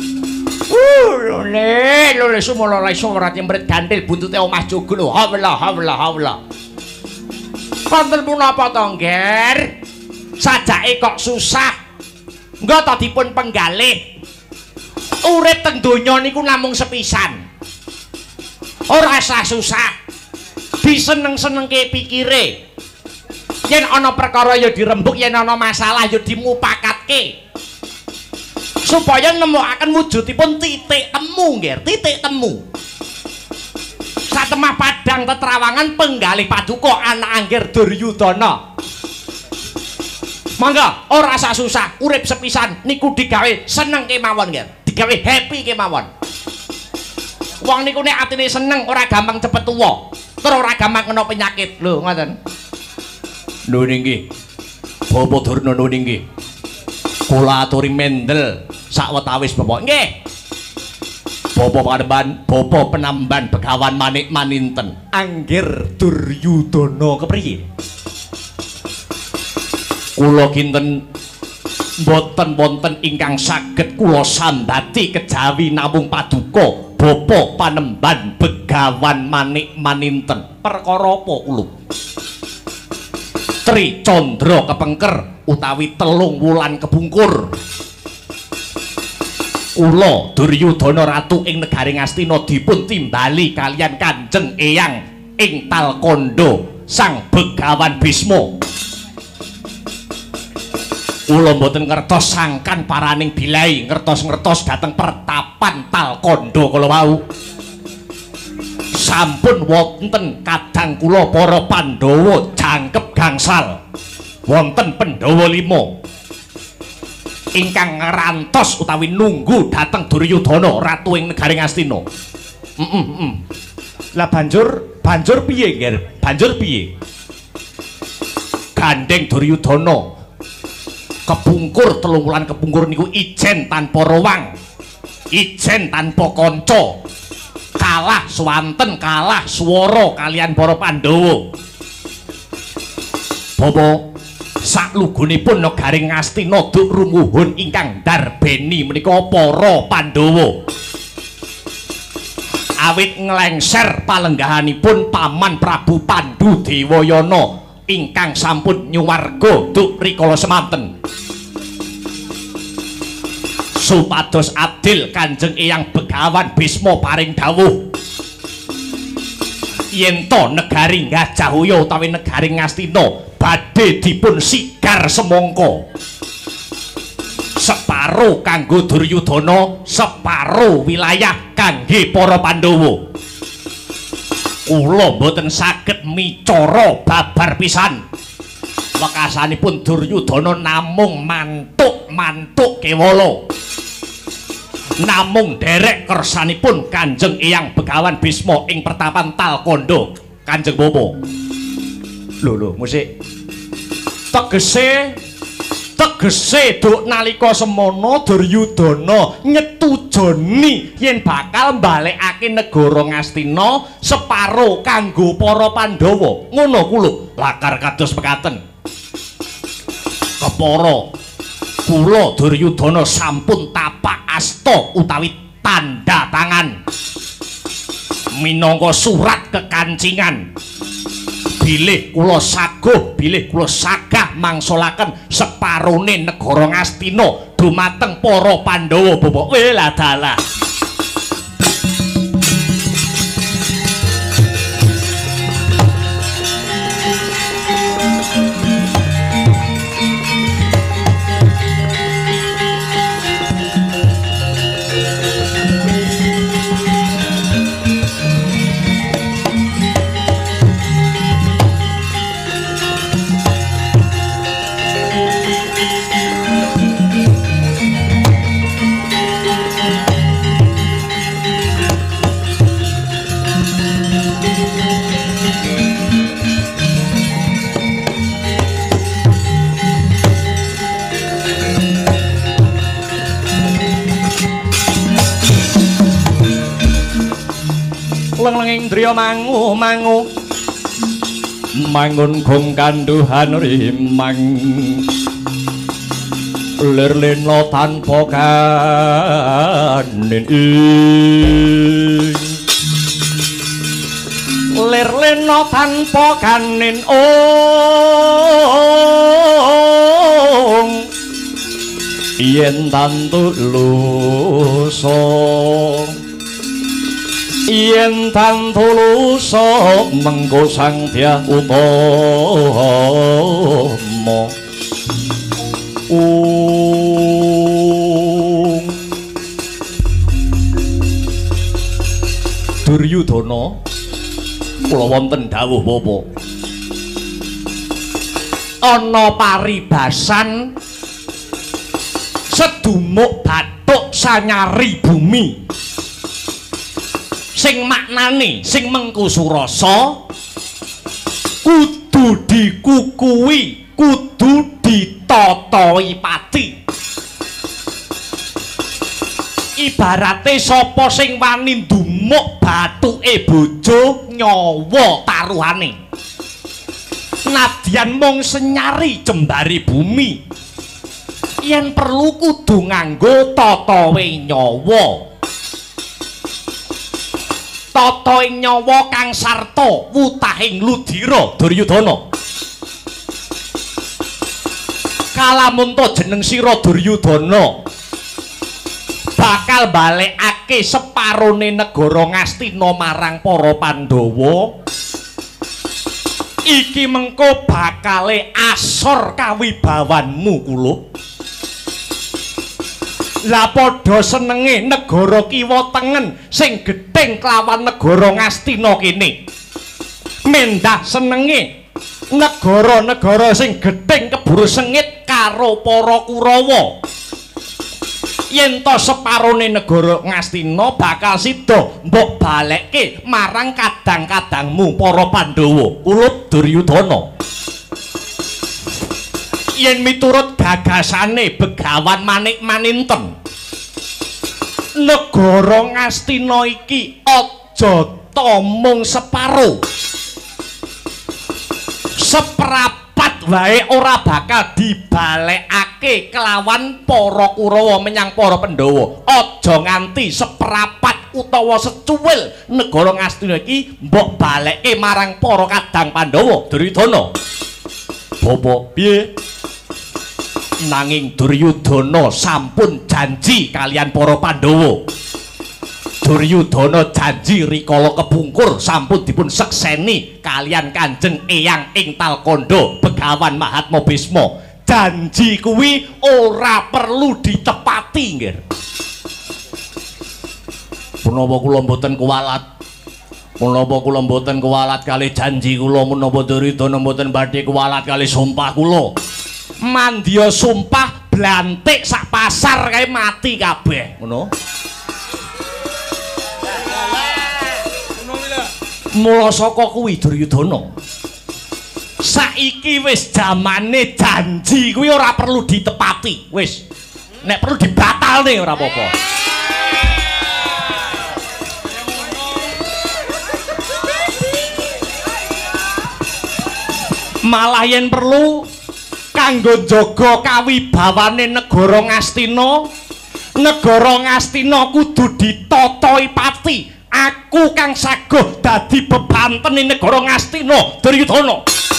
Lho sumala surat nyembret gantil buntute omah jogo lho. Hawla. Wonten punapa to nggir? Sajake kok susah. Engko to dipun penggalih. Urip teng donya niku namung sepisan. Ora usah susah. Diseneng-senengke pikire. Yen ana perkara ya dirembuk, yen ana masalah ya dimupakatke. Supaya nemokaken wujudipun titik temu nggih, titik temu. Satemah padang tetrawangan penggalih paduka anak angger Duryudana. Mangga ora usah susah, urip sepisan niku digawe seneng kemawon nggih, digawe happy kemawon. Wong niku nek atine seneng ora gampang cepet tuwa, tur ora gampang kena penyakit. Lho ngoten. Lho nggih. Bapa Durna nggih. Kula aturi mendel sawetawis Bapak. Nggih. Bapa Penamban Begawan Manik Maninten. Angger Duryudana kepriye? Kula kinten boten wonten ingkang saged kula sambati kejawi namung paduka Bapa Panembahan Begawan Manik Maninten. Perkara apa kula? Tri Candra kepengker utawi 3 wulan kepungkur. Kula Duryudana ratu ing negari Ngastina dipun timbali kaliyan Kanjeng Eyang ing Talkanda Sang Begawan Bisma. Kula mboten ngertos sangkan paraning bilai, ngertos-ngertos dhateng pertapan Talkanda kala wau. Sampun wonten kadang kula para Pandhawa jangkep gangsal. Wonten Pandhawa 5 ingkang ngrantos utawi nunggu dhateng Duryudana ratu ing negaring Astina. Lah banjur piye, Nger? Banjur piye? Gandeng Duryudana kepungkur 3 wulan kepungkur niku ijen tanpa rowang, ijen tanpa kanca, kalah swanten kalah swara kalian para Pandhawa. Bapa saklugunipun negaring Astina duk rumuhun ingkang ndarbeni menika para Pandhawa. Awit nglengser palenggahanipun Paman Prabu Pandhu Dewayana ingkang sampun nyuwarga duk rikala semanten. Supados adil Kanjeng Eyang Begawan Bisma paring dawuh yen to negari Gajahhoya utawi negari Ngastina badhe dipun sigar semangka. Separo kanggo Duryudana, separo wilayah kangge para Pandhawa. Kula mboten saged micara babar pisan. Wekasanipun Duryudana namung mantuk kewala. Namung derek kersanipun Kanjeng Eyang Begawan Bisma ing pertapan Talkanda, Kanjeng Bapa. Lho, musik. Tegese duk nalika semono Duryudana nyetujoni yen bakal mbalekake negara Ngastina separo kanggo para Pandhawa. Ngono kula lakar kados mekaten. Kepara kula Duryudana sampun tapak asta utawi tanda tangan minangka surat kekancingan. Bilih kula saguh, bilih kula sagah mangsulaken separone negara Ngastina dumateng para Pandhawa Bapak. Lah dalah. Lenging driya mangu mangun gong kanduhan rimang lir-lirna tanpa kanin lir-lirna tanpa kanin yen tantulusa yen tantulusa mengko sang dia utama Duryudana kula wonten dawuh Bapa ana paribasan sedumuk bathuk sanyari bumi sing maknane sing mengku surasa kudu dikukui kudu ditatahi pati. Ibarate sapa sing wani ndumuk bathuke bojo nyawa taruhane nadyan mung senyari jembare bumi yen perlu kudu nganggo tatawe nyawa tata ing nyawa kang sarta wutahing ludira Duryudana. Kalamun to jeneng sira Duryudana bakal balekake separone negara Ngastina marang para Pandhawa iki mengko bakale asor kawibawanmu kula. Lah padha senenge negara kiwa tengen sing gething kelawan negara Ngastina kene. Mendah senenge negara-negara sing gething keburu sengit karo para Kurawa. Yen to separone negara Ngastina bakal sida mbok balekke marang kadang-kadangmu para Pandhawa, Ulup Duryudana. Yen miturut gagasane Begawan Manik-Maninten, negara Ngastina iki aja mung separo. Seprapat wae ora bakal dibalekake kelawan para Kurawa menyang para Pandhawa. Aja nganti seprapat utawa secuwil negara Ngastina iki mbok balekke marang para kadang Pandhawa, Duryudana. Bapa piye? Nanging Duryudana sampun janji kalian para Pandhawa. Duryudana janji rikala kepungkur sampun dipun sekseni kalian Kanjeng Eyang ing Talkanda Begawan Mahatma Bisma. Janji kuwi ora perlu ditepati nggih. Punapa kula mboten kuwalat? Punapa kula mboten kuwalat kalih janji kula, menapa Duryudana mboten badhe kuwalat kalih sumpah kula. Mandya sumpah blantik sak pasar kae mati kabeh, ngono. Mula saka kuwi Duryudana, saiki wis jamane janji kuwi ora perlu ditepati. Wis nek perlu dibatalne ora apa-apa. Malah yen perlu kanggo jaga kawibawane negara Ngastina, negara Ngastina kudu ditotoi pati. Aku kang saguh dadi bebanteni negara Ngastina, Duryudana.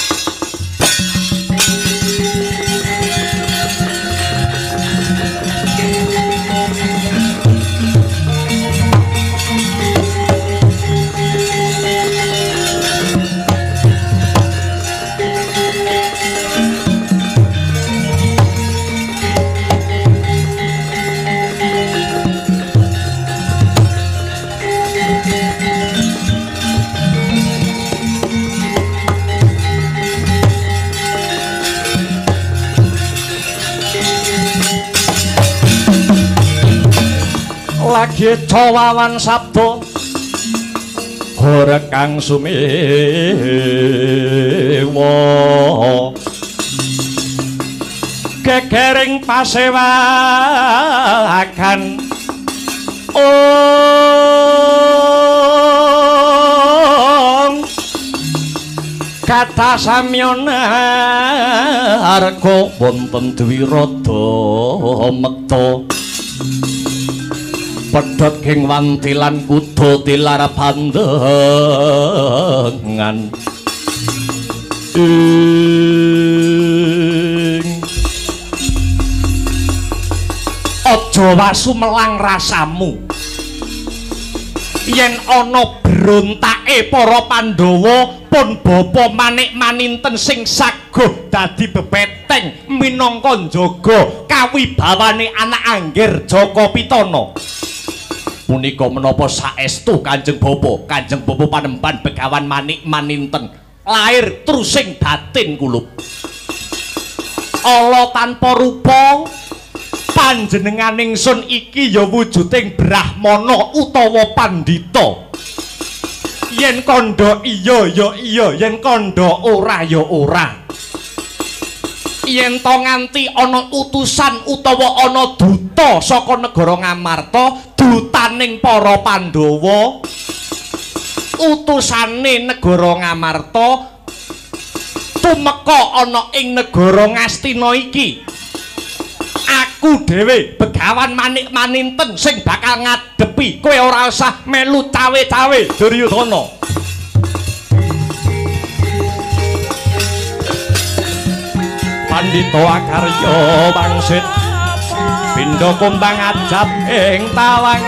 Lagi cawawan sabda ora kang sumewa gegering pasewakan kata samyana arga wonten dwirada mekta pedhot ing wantilan kuda tilar bandengan aja wasu melang rasamu yen ana berontake para Pandhawa pun Bapa Manik-Maninten sing saguh dadi bebeteng minangka njaga kawibawane anak Anggir Jaka Pitana. Punika menapa saestu Kanjeng Bapa Panembahan Begawan Manik-Maninten lair trusing batin kulup. Ala tanpa rupa panjenengan ingsun iki ya wujuding Brahmana utawa pandhita. Yen kandha iya ya iya, yen kandha ora ya ora. Yen to nganti ana utusan utawa ana duta saka negara Ngamarta dutaning para Pandhawa, utusane negara Ngamarta tumeka ana ing negara Ngastina iki. Aku dhewe Begawan Manik-Maninten sing bakal ngadepi, kowe ora usah melu cawe-cawe Duryudana. Pandhita Akarya wangsit pindha kumbang ajab ing tawang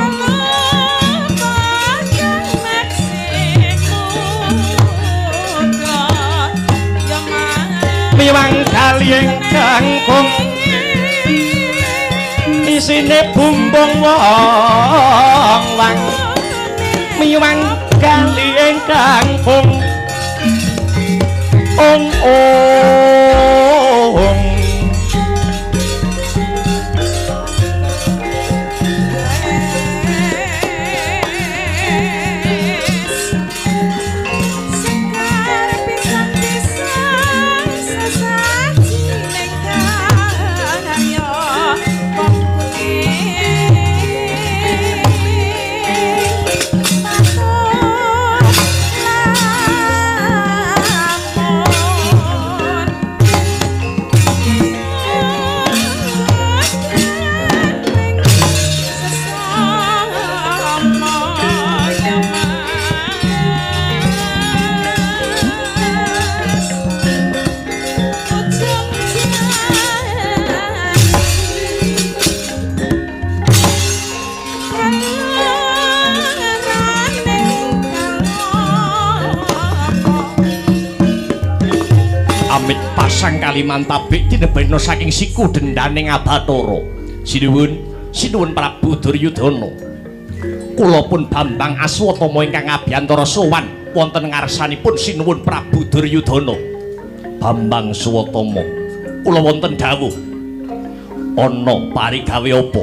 miwang kali ingkang kung isine bumbung wong miwang kali ingkang kung ong Pasang Kalimantabik tinebeno saking siku dendaning Abathara. Sinuwun Prabu Duryudana. Kula pun Bambang Aswatama ingkang abiyantara sowan wonten ngarsanipun sinuwun Prabu Duryudana. Bambang Swatama, kula wonten dawuh. Ana parigawe apa?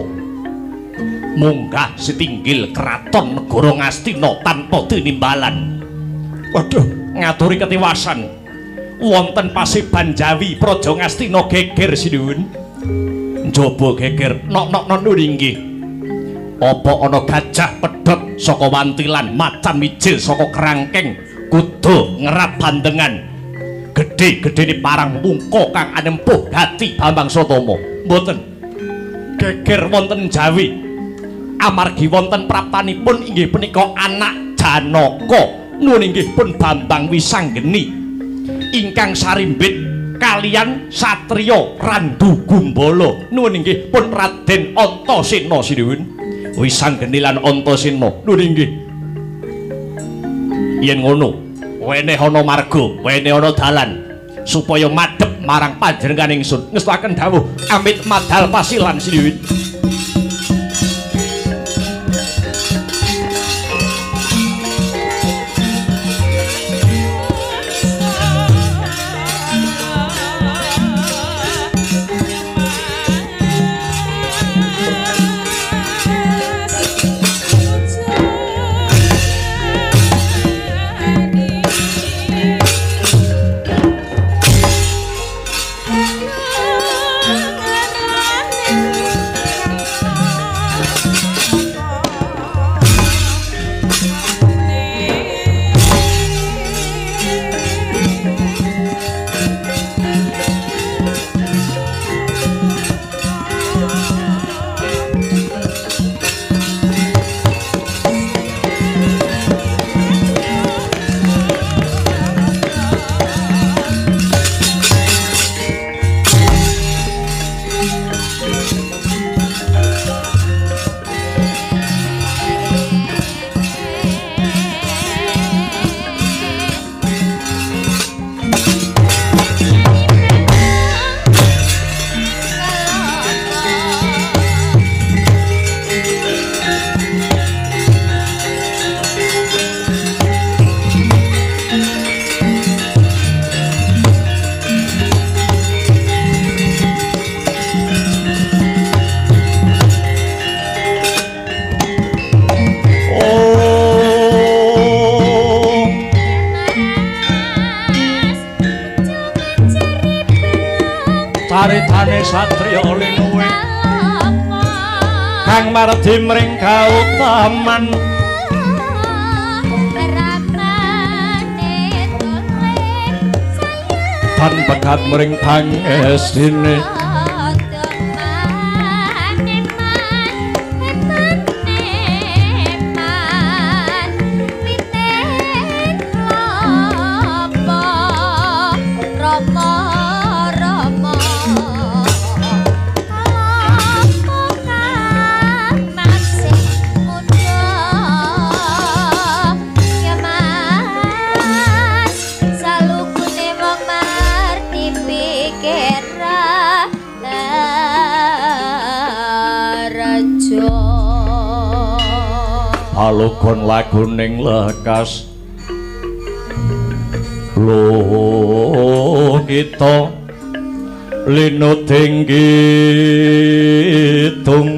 Munggah setinggil kraton negara Ngastina tanpa tinimbalan. Waduh, ngaturi ketiwasan. Wonten Paseban Jawi Praja Ngastina geger sinuwun. Njaba geger nok-nok nggih. Apa ana gajah pedhot saka Wantilan, macan mijil saka Kerangkeng, kuda ngerat bandengan. Gedhe-gedhene parang mungka kang anempuh gati Bambang Swatama. Mboten. Geger wonten Jawi. Amargi wonten praptanipun inggih punika anak Janaka. Nuwun inggih pun Bambang Wisanggeni. Ingkang sarimbit kalian satriya Randu Gumbala. Nuwun inggih pun Raden Antasena sinuwun. Wisanggeni lan Antasena. Nuwun inggih. Yen ngono, weneh ana marga, weneh ana dalan supaya madhep marang panjenengan ingsun. Ngestaken dawuh amit madhal pasilan sinuwun. Caritane satriya linuwe kang mardi mring kautaman tan pekat mring pangesine Salukune wong martipi Palogon laguning lekas lo kita lino tinggi tung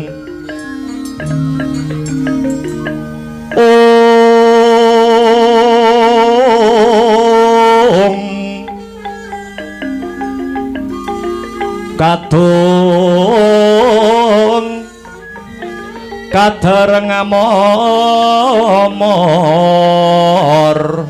kadung kadareng amor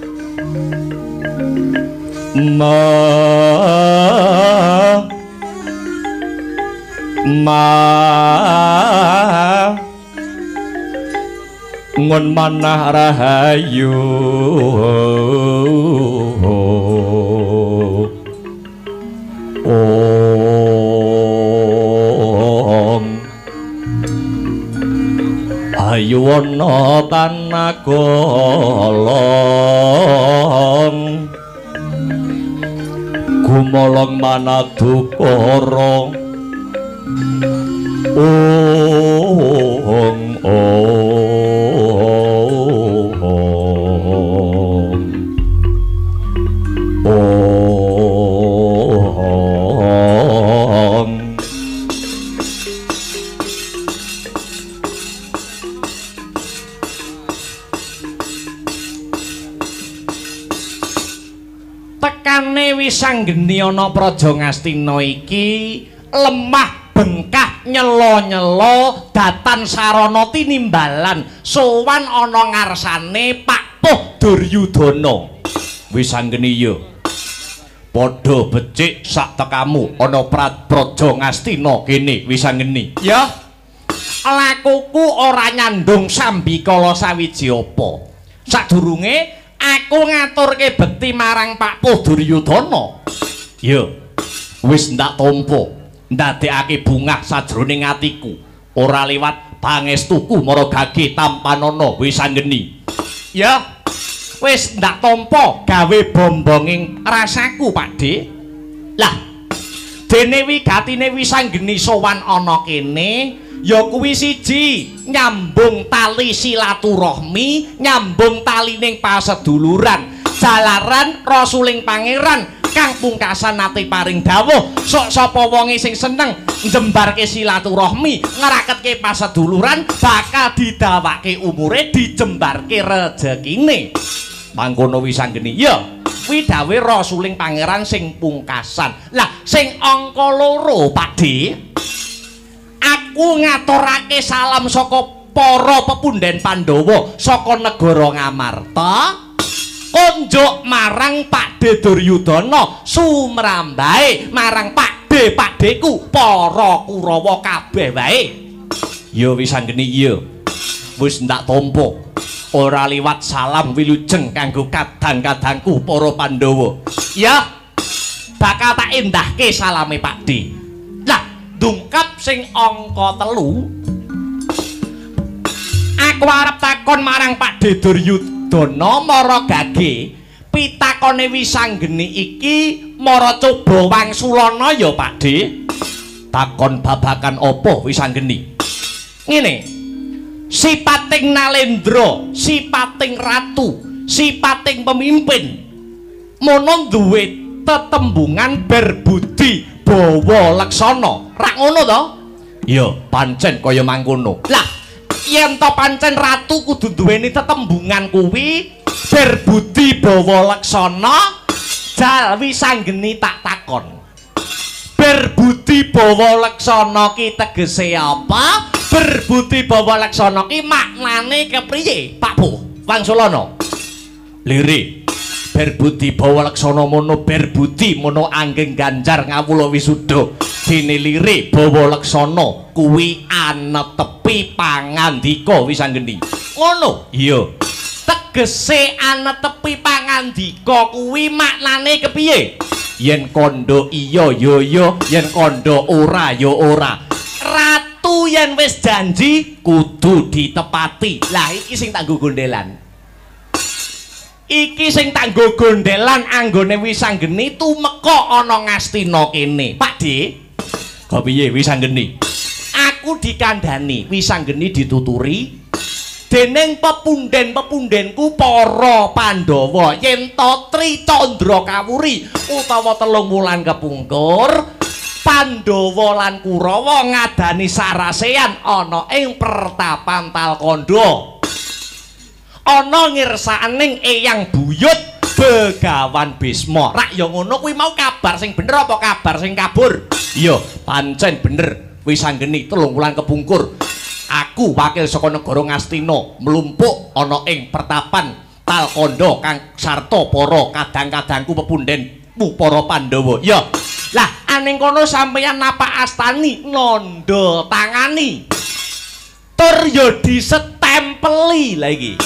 ngon manah rahayu ayu ana tanagolong gumolong manadukara tekane wisanggeni ana Praja Ngastina iki lemah bengkah nyelo-nyelo datan sarana tinimbalan sowan ana ngarsane Pak Puh Duryudana. Wisanggeni ya padha becik sak tekamu ana Praja Ngastina kene Wisanggeni. Ya lakuku ora nyandung sambikala sawiji apa. Sadurunge aku ngaturke bekti marang Pak Puh Duryudana. Ya, wis ndak tampa ndadekake bungah sajroning atiku. Ora liwat pangestuku maragage tampanana Wisanggeni. Ya, wis ndak tampa gawe bombonging rasaku, Pakde. Lah, dene wigatine Wisanggeni sowan ana kene ya kuwi siji nyambung tali silaturahmi, nyambung talining paseduluran, jalaran rasuling pangeran kang pungkasan nate paring dawuh sok sapa wonge sing seneng njembarke silaturahmi, ngraketke paseduluran bakal didawake umure, dijembarke rejekine. Mangkono Wisanggeni. Ya, kuwi dawuh rasuling pangeran sing pungkasan. Lah, sing angka loro, Pakde. Aku ngaturake salam saka para pepundhen Pandhawa saka negara Ngamarta konjuk marang Pakde Duryudana, sumrambahe marang Pakdeku para Kurawa kabeh wae. Ya Wisanggeni ya. Wis ndak tampa. Ora liwat salam wilujeng kanggo kadang-kadangku para Pandhawa. Ya. Bakal tak endahke salame Pakde. Dungkap sing angka 3 aku arep takon marang Pakde Duryudana mara gage pitakone Wisanggeni iki mara coba wangsulana ya Pakde. Takon babakan apa Wisanggeni? Ngene, sipating Nalendra, sipating ratu, sipating pemimpin mono duwe tetembungan berbudi bawa laksana. Rak ngono to? Ya, pancen kaya mangkono. Lah, yen to pancen ratu kudu duweni tetembungan kuwi berbudi bawa laksana, jal Wisanggeni tak takon. Berbudi bawa laksana ki tegese apa? Berbudi bawa laksana ki maknane kepriye, Pak Puh Wangsulana? Lirik. Berbudi bawa laksana mono berbudi mono anggeng ganjar ngawula wisuda. Dene lire bawa laksana kuwi anetepi pangandika Wisanggeni. Ngono? Iya. Tegese anetepi pangandika kuwi maknane kepiye? Yen kandha iya ya iya, yen kandha ora ya ora. Ratu yen wis janji kudu ditepati. Lah iki sing tak nggo gondelan. Iki sing tak nggo gondelan anggone Wisanggeni tumeka ana Ngastina kene. Pakde, kok piye Wisanggeni? Aku dikandhani Wisanggeni dituturi dening pepunden-pepundenku para Pandhawa yen to Tricandra kawuri utawa 3 wulan kepungkur Pandhawa lan Kurawa ngadani sarasean ana ing pertapan Talkanda ana ngirsaning Eyang Buyut Begawan Bisma. Rak ya ngono kuwi mau kabar sing bener apa kabar sing kabur? Iya, pancen bener. Wis anggeni 3 wulan kepungkur. Aku wakil saka negara Ngastina mlumpuk ana ing pertapan Talkanda kang sarta para kadang-kadangku pepundhenmu para Pandhawa. Ya. Lah aning kono sampeyan napa astani nandha tangani. Tur ya disetempeli lha iki.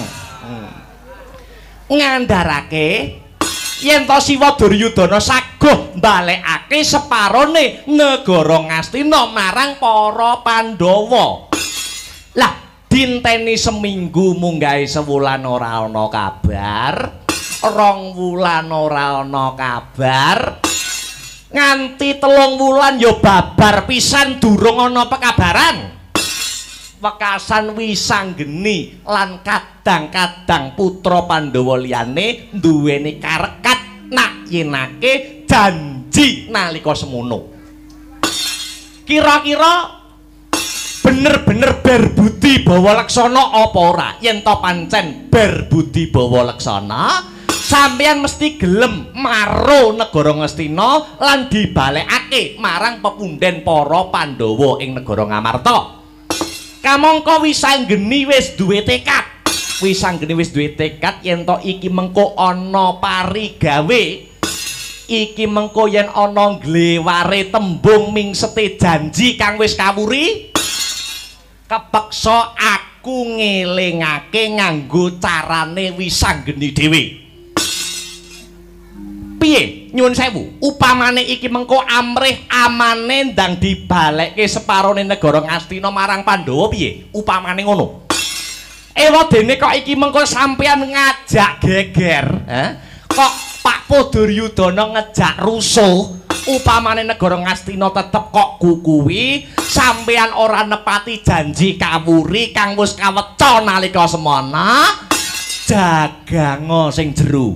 Ngandharake yen to Siwa Duryudana saguh mbalekake separone negara Ngastina marang para Pandhawa. Lah dinteni seminggu munggahe sewulan ora ana kabar, 2 wulan ora ana kabar, nganti 3 wulan ya babar pisan durung ana pekabaran. Wekasan Wisanggeni lan kadang-kadang putra Pandhawa liyane duweni karekat nak yenake janji nalika semono. Kira-kira bener-bener berbudi bawa laksana apa ora? Yen to pancen berbudi bawa laksana, sampeyan mesti gelem maro negara Ngastina lan dibalekake marang pepunden para Pandhawa ing negara Ngamarta. Kamangka Wisanggeni wis duwe tekad. Wisanggeni wis duwe tekad yen to iki mengko ana parigawe. Iki mengko yen ana gleware tembung mingsete janji kang wis kawuri. Kepeksa aku ngelingake nganggo carane Wisanggeni dhewe. Piye nyuwun sewu upamane iki mengko amrih amane ndang dibalekke separone negara Ngastina marang Pandhawa piye upamane ngono ewa dene kok iki mengko sampeyan ngajak geger kok Pak Duryudana ngejak rusuh upamane negara Ngastina tetep kok kukuwi sampeyan ora nepati janji kawuri kang wis kaweca nalika semana jagango sing jero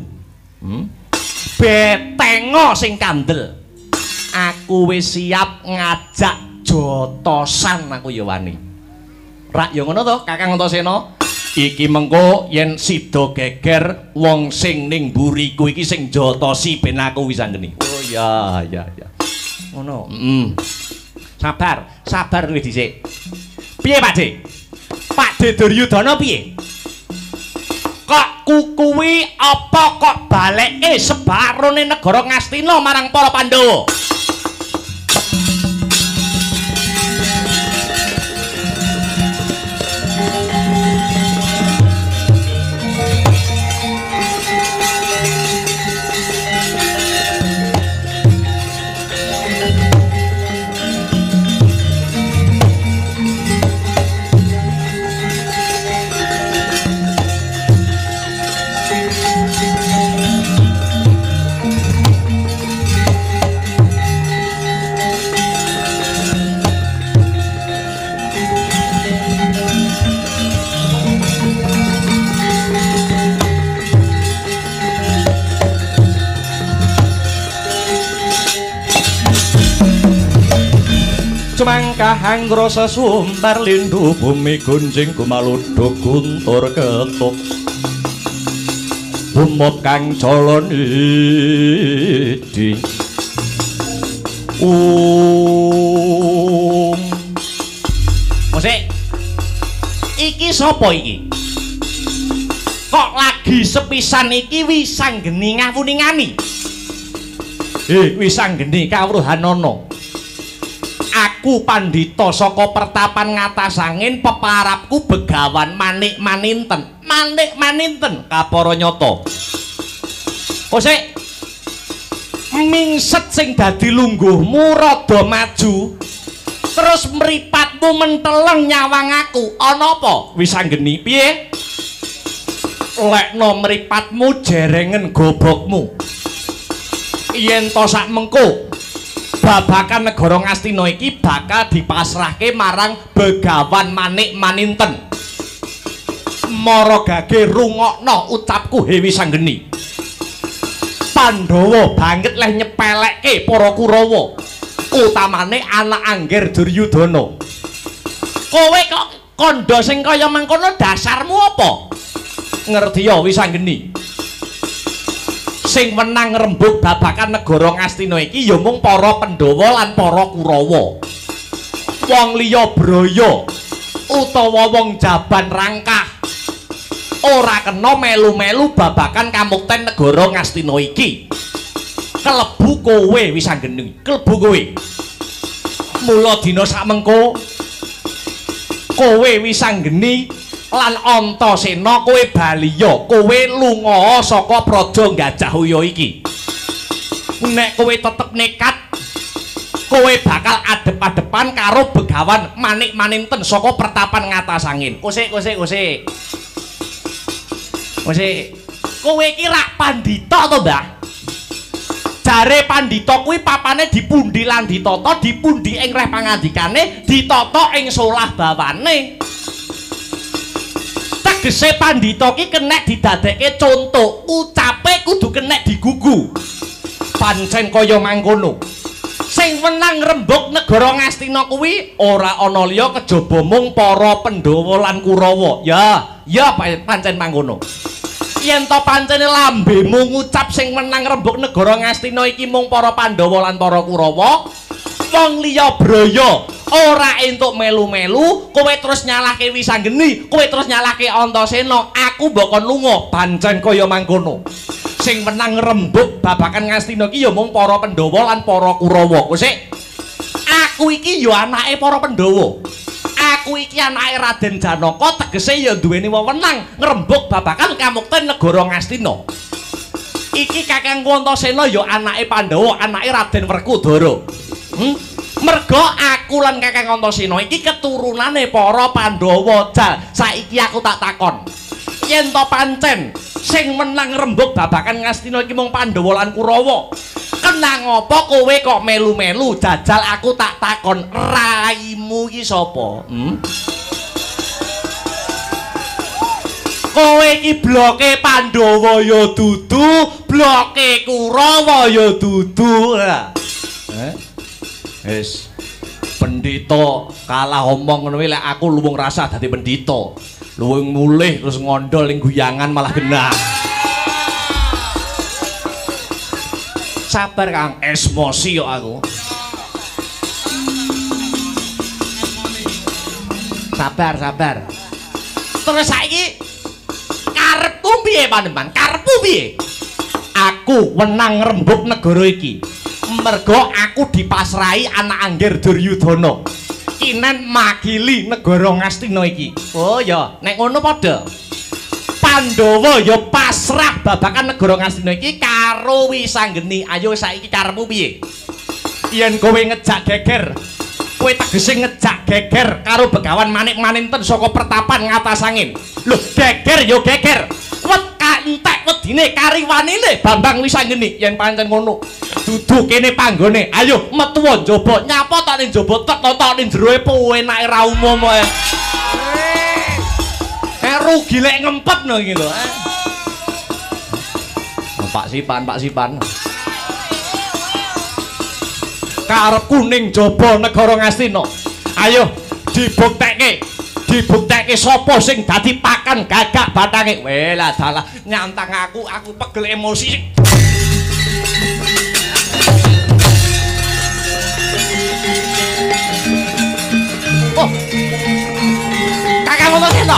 betengo sing kandel. Aku wis siap ngajak jotosan aku ya wani. Rak ya ngono to Kakang Antasena. Iki mengko yen sida geger wong sing ning mburiku iki sing jotosi ben aku Wisanggeni. Oh ya. Ngono. Sabar luwih dhisik. Piye Pakde? Pakde Duryudana piye? Kok kukuwi apa kok baleke sebarone negara Ngastina marang para Pandhawa? Cemangkah anggra sesumbar lindu bumi gunjing kumaluduk guntur ketuk umut kang colon idi Musik iki sapa iki? Kok lagi sepisan iki Wisanggeni ngawuningani? Wisanggeni kawruhanana. Aku pandhita saka pertapan ngatasangin peparapku Begawan Manik Maninten. Manik Maninten kapara nyata. Kosek mingset sing dadi lungguhmu rada maju. Terus mripatmu menteleng nyawang aku. Ana apa? Wisanggeni piye? Lekno mripatmu jerengen gobokmu. Yen to sak mengko babakan negara Ngastina iki bakal dipasrahke marang Begawan Manik Maninten. Maragage rungokno ucapku he Wisanggeni. Pandhawa banget leh nyepelekke para Kurawa, utamane anak Angger Duryudana. Kowe kok kandha sing kaya mangkono dasarmu apa? Ngerti ya Wisanggeni. Sing menang ngrembug babakan negara Ngastina iki ya mung para Pandhawa lan para Kurawa. Wong liya braya utawa wong jaban rangkah ora kena melu-melu babakan kamukten negara Ngastina iki. Kelebu kowe Wisanggeni, kelebu kowe. Mula dina samengko kowe Wisanggeni lan Antasena kowe baliya, kowe lunga saka Praja Gajahhoya iki. Nek kowe tetep nekat, kowe bakal adep-adepan karo Begawan Manik-Maninten saka Pertapan Ngatasangin. Kusik. Kowe iki rak pandhita to, Mbah? Jare pandhita kuwi papane dipundi lan ditata, dipundi ing reh pangandikane, ditata ing solah bawane. Tegese pandhita ki kenek didadekke conto, ucape kudu kenek digugu. Pancen kaya mangkono. Sing menang rembug negara Ngastina kuwi ora ana liya kejaba mung para Pandhawa lan Kurawa. Ya pancen mangkono. Yen to pancene lambemu ngucap sing menang rembug negara Ngastina iki mung para Pandhawa lan para Kurawa, wong liya braya ora entuk melu-melu, kowe terus nyalahke Wisanggeni, kowe terus nyalahke Antasena, aku mbok kon lunga, pancen kaya mangkono. Sing menang rembug babakan Ngastina iki ya mung para Pandhawa lan para Kurawa. Kusik. Aku iki ya anake para Pandhawa. Aku iki anake Raden Janaka, tegese ya duweni wewenang ngrembug babakan kamukten negara Ngastina. Iki Kakang Antasena ya anake Pandhawa, anake Raden Werkudara. Merga aku lan Kakang Antasena iki keturunane para Pandhawa. Jal, saiki aku tak takon. Yen to pancen sing menang rembug babakan Ngastina iki mung Pandhawa lan Kurawa, kenang apa kowe kok melu-melu? Jajal aku tak takon, raimu iki sapa? Kowe iki bloke Pandhawa ya dudu, bloke Kurawa ya dudu. Wis pendhita kalah omong ngono lek aku luwung rasa dadi pendhita. Luwung mulih terus ngondol ning guyangan malah genah. Sabar Kang, emosi kok aku. Sabar. Terus saiki karepku piye Panembahan? Karepku piye? Aku wenang rembug negara iki. Merga aku dipasrahi anak Angger Duryudana. Kinen makili negara Ngastina iki. Oh ya, nek ngono padha. Pandhawa ya pasrah babakan negara Ngastina iki karo Wisanggeni. Ayo saiki karepmu piye? Yen kowe ngejak geger, kowe tegese ngejak geger karo Begawan Manik-Maninten saka Pertapan Ngatasangin. Lho, geger ya geger. Wet entek wedine kariwanine Bambang Wisanggeni. Yen pancen ngono, dudu kene panggone. Ayo metu njaba, nyapa tok ning njaba, tek ning jero enake ra umum kowe. Rugi lek ngempet no iki lho. Pak Sipan. Karepku ning jaba negara Ngastina. Ayo dibuktekke sapa sing dadi pakan gagak batange. Welah dalah nyantang aku pegel emosi. Oh. Kakang Antasena.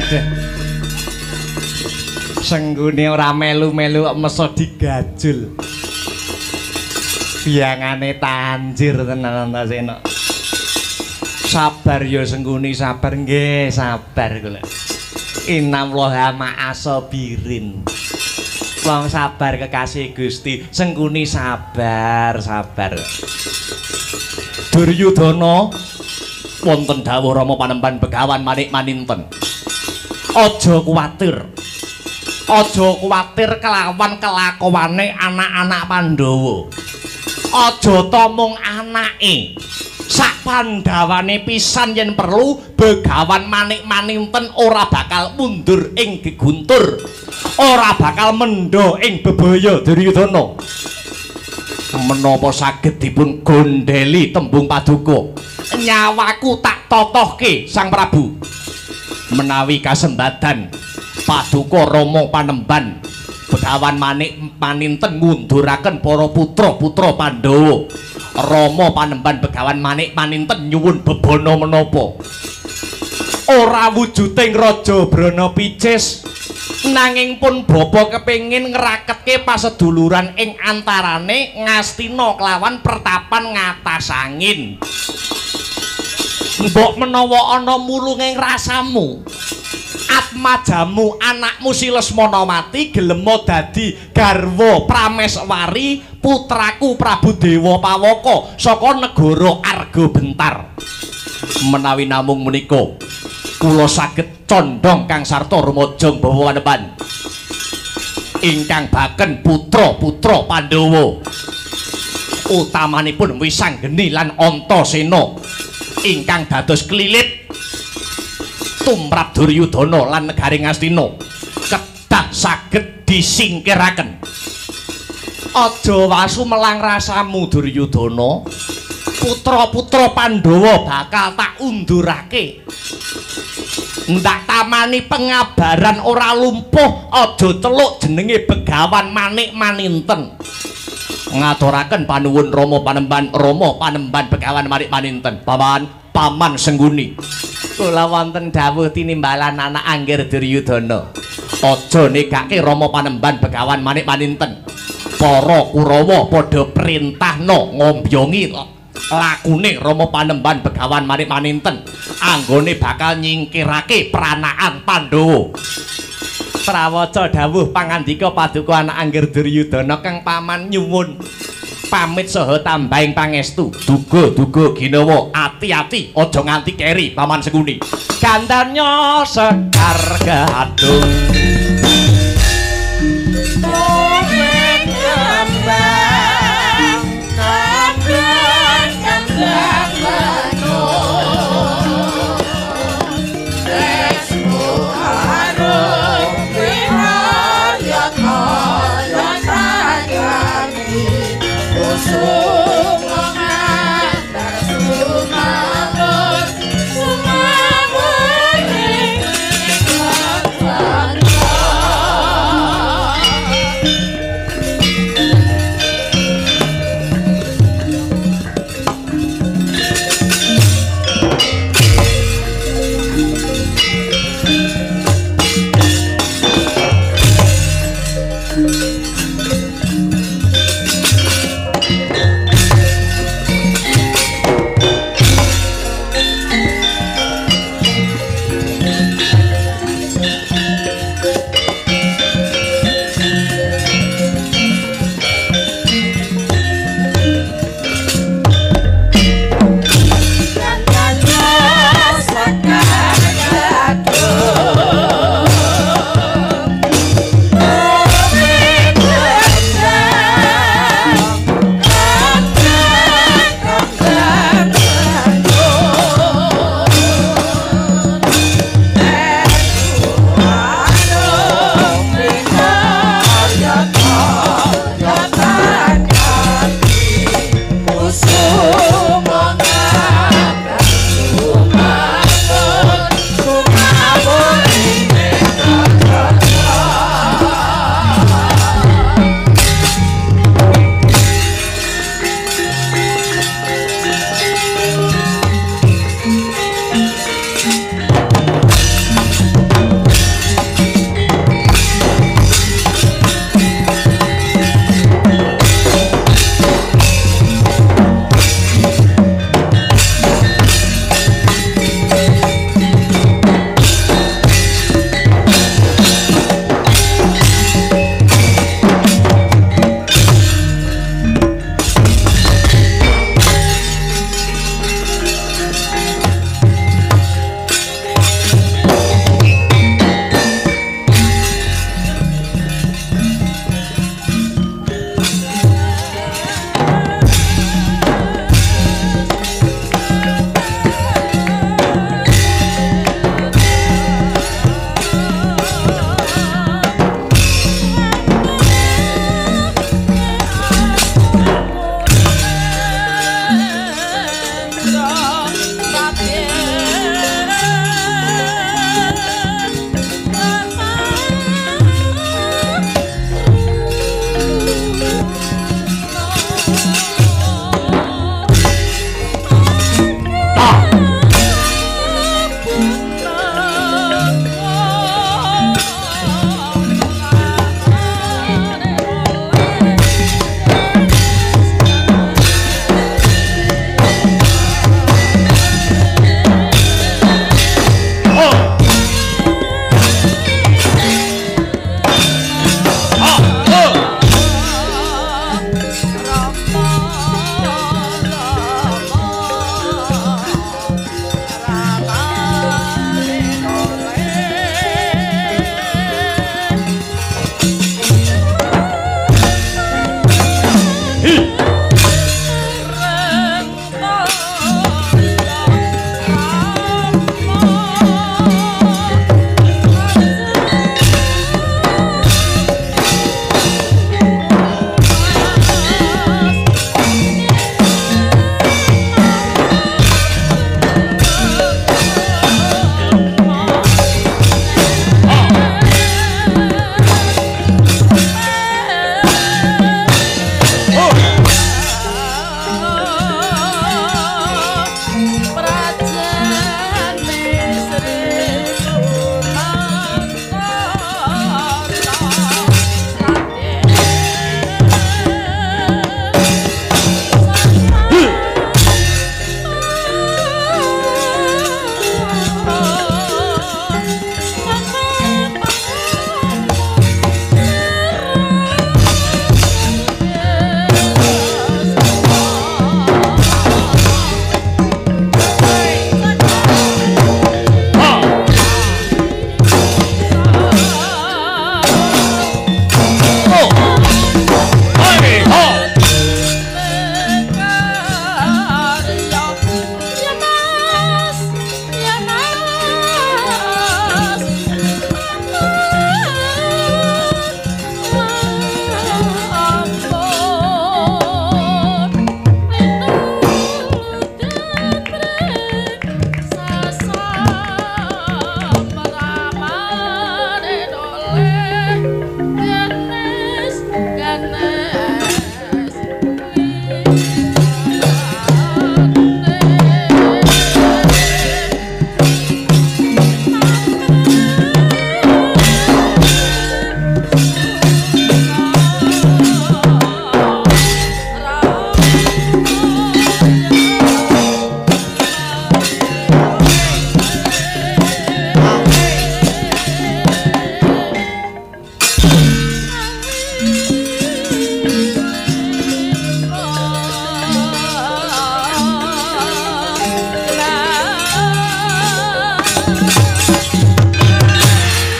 Waduh. Senggune ora melu-melu kok meso digajul. Biangane tanjir tenan Antasena. Sabar ya Sengguni, sabar nggih, sabar kula. Innallaha ma'asabirin. Wong sabar kekasih Gusti, Sengguni sabar, sabar. Duryudana wonten dawuh Rama Panembahan Begawan Manik Maninten. Aja kuwatir. Aja kuwatir kelawan kelakuane anak-anak Pandhawa. Aja ta mung anake. Sak Pandhawane pisan yen perlu Begawan Manik Maninten ora bakal mundur ing geguntur. Ora bakal mendha ing bebaya Duryudana. Menapa saged dipun gondeli tembung paduka? Nyawaku tak totohke Sang Prabu. Menawi kasembadan paduka Rama Panembahan Begawan Manik Maninten ngunduraken para putra-putra Pandhawa. Rama Panembahan Begawan Manik Maninten nyuwun bebana menapa? Ora wujuding Raja Brana Picis, nanging pun bapa kepengin ngraketke paseduluran ing antarane Ngastina kelawan Pertapan ngatas angin. Mbok menawa ana mulunging rasamu, atmajamu anakmu si Lesmana mati gelem dadi garwa Prameswari putraku Prabu Dewa Pawaka saka negara Arga Bentar. Menawi namung menika kula saged condhong kang sarta rumaja bawa Panembahan ingkang baken putra-putra Pandhawa utamanipun Wisanggeni lan Antasena ingkang dados klilit tumrap Duryudana lan negari Ngastina kedah saged disingkiraken. Aja wasu melang rasamu Duryudana. Putra-putra Pandhawa bakal tak undurake. Ndak tamani pengabaran ora lumpuh, aja celuk jenenge Begawan Manik Maninten. Ngaturaken panuwun Rama Panembahan Begawan Manik Maninten. Paman Sengguni. Kula wonten dawuh tinimbalan anak Anggir Duryudana. Aja nekake Rama Panembahan Begawan Manik Maninten. Para Kurawa padha perintahna ngombyongi lakune Rama Panembahan Begawan Manik Maninten anggone bakal nyingkirake pranaan Pandhawa. Prawaca dawuh pangandika paduka anak Anggir Duryudana kang paman nyuwun pamit saha tambahing pangestu. Duga-duga ginawa, ati-ati aja nganti keri Paman Sengguni. Gandanya Sekar Gadung. Sumamun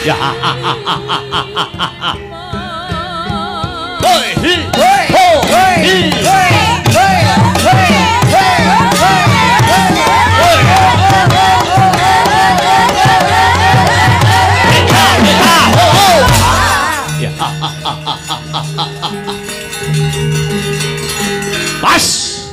Ya. Hoi, hi, hoi, hoi, hi, hoi, hoi, hoi, Mas.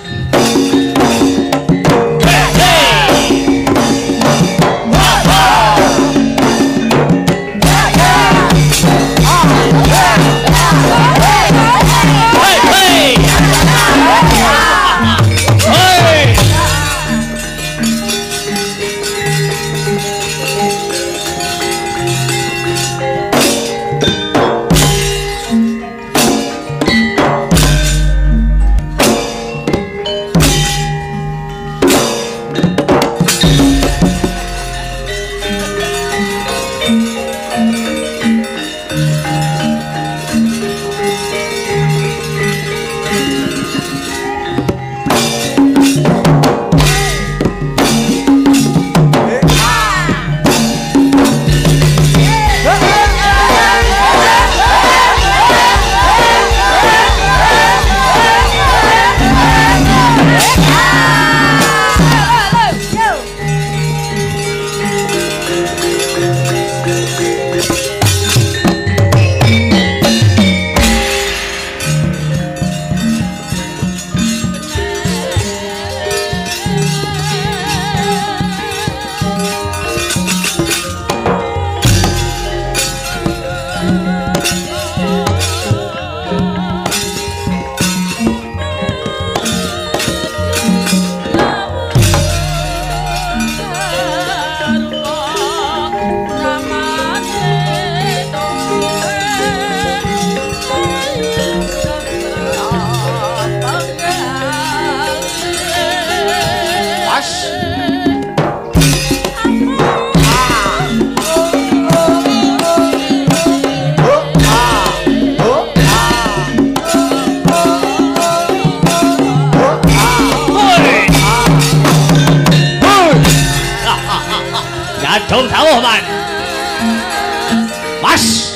Trông thảo hồn bạn Mas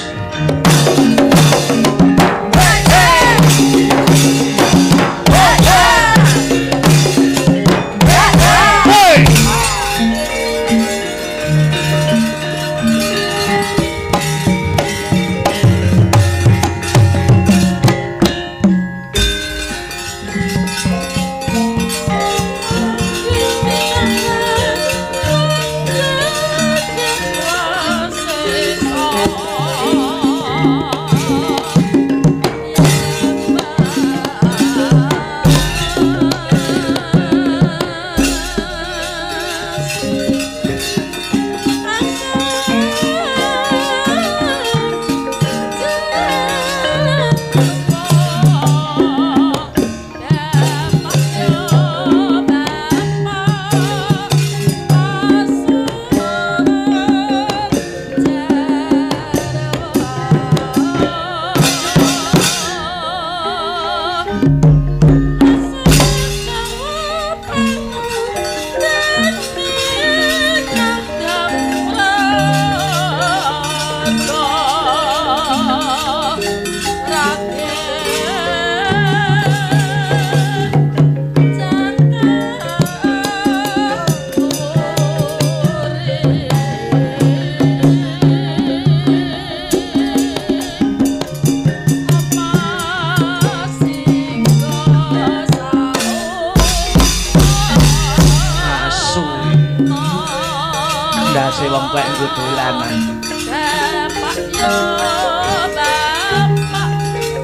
ndase wong tuwek nggo dolanan. Bapak yo bapak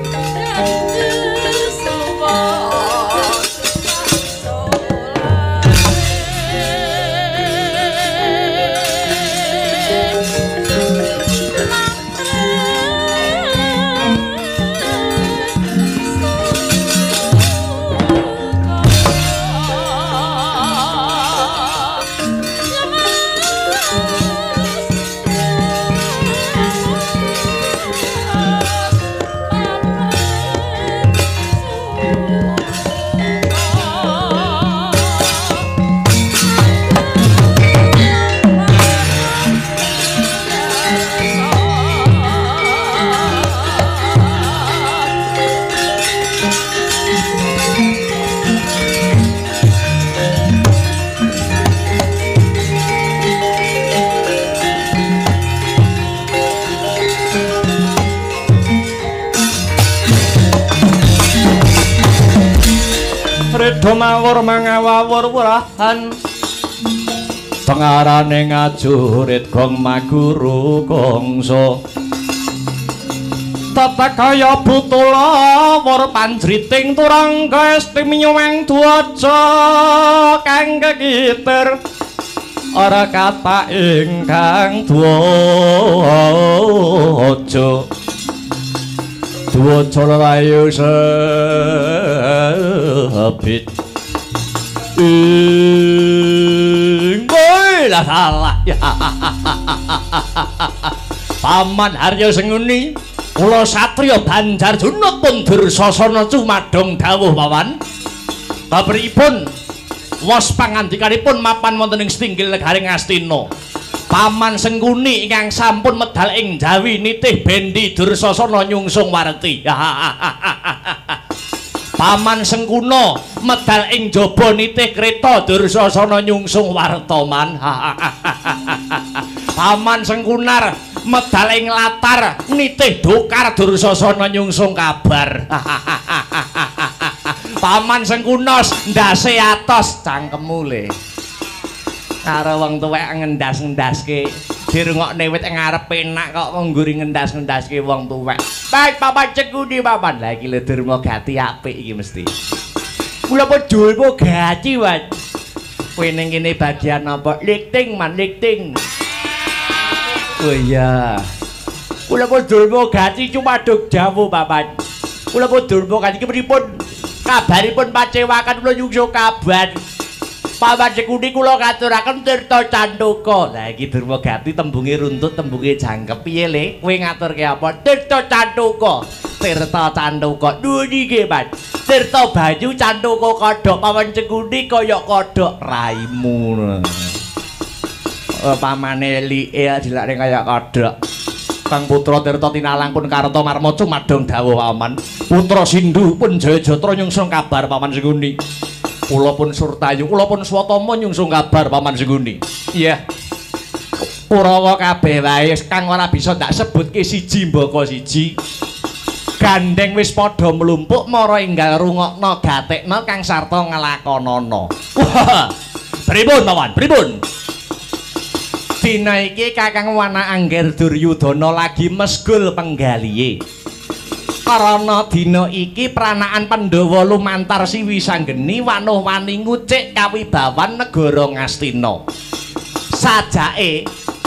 janji suwo Dumawur mangawawur wurahan pengarane ngajurit gong maguru kongso tata kaya butula wur panjriting turangga esti minyuwang dwaja kang kekitir ora kata ingkang dwaja dwaja layu sebit lah salah Paman Harya Senguni kula satriya Banjar Junut pun Dursasana cumadong dawuh paman babripun wos pangandikanipun mapan wonten ing Stinggil Negaring Astina Paman Senguni ingkang sampun medal ing Jawi nitih bendi Dursasana nyungsung warti Paman Sengkuna medal ing jaba nitih kreta Dursasana nyungsung wartaman Paman Sengkunar medal ing latar nitih dokar Dursasana nyungsung kabar Paman Sengkunos ndase atos cangkemmu le karo wong tuwek ngendas-ngendaske dirungokne wit ngarep enak kok ngguri ngendas-ngendaske wong tuwek. Baik Paman Sengkuni paman. Lah iki lho Durmagati apik iki mesti. Kula pun Durmagati wae. Kowe ning kene bagian apa? Lifting man lifting. Oh iya. Kula pun Durmagati cumaduk dawuh paman. Kula pun Durmagati iki pripun? Kabaripun pacewakan kula nyungsung kabar. Paman Sengkuni kula ngaturaken tirta candhuka. Lah iki Durmagati tembunge runtut, tembunge jangkep. Piye le? Kowe ngaturke apa? Tirta candhuka. Tirta candhuka. Nuni nggih, Mas. Tirta banyu candhuka kodhok Paman Sengkuni kaya kodhok raimu. Pamane like dilakne kaya kodhok. Kang putra Tirta Tinalang pun Karta Marma cumadong dawuh paman. Putra Sindhu pun Jayajatra nyungsung kabar Paman Sengkuni. Kula pun Surtayu, kula pun Swatama nyungsung kabar Paman Sengkuni. Iya. Kurawa kabeh wae kang ora bisa ndak sebutke siji mbaka siji. Gandeng wis padha mlumpuk mara enggal rungokna gatekna kang sarta nglakonana. Wah. Pripun Paman? Pripun? Dina iki Kakang Wana Angger Duryudana lagi mesgul penggalihe. Karana dina iki pranaan Pandhawa lumantar Siwisanggeni wanuh-wani ngucik kawibawan negara Ngastina. Sajake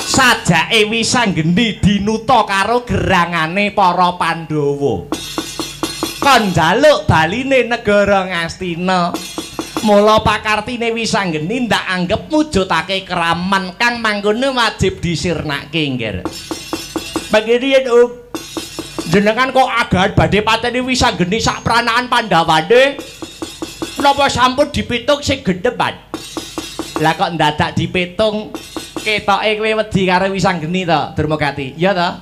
Wisanggeni dinuta karo gerangane para Pandhawa. Kon njaluk baline negara Ngastina. Mula pakartine Wisanggeni ndak anggep mujudake keraman kang manggone wajib disirnake nggih. Bagiriyen jenengan kok agak badhe pateni Wisanggeni sak pranaan Pandhawane napa sampun dipitung sing gendhepan. Lah kok ndadak dipitung ketoke kowe wedi karo Wisanggeni to Durmagati iya to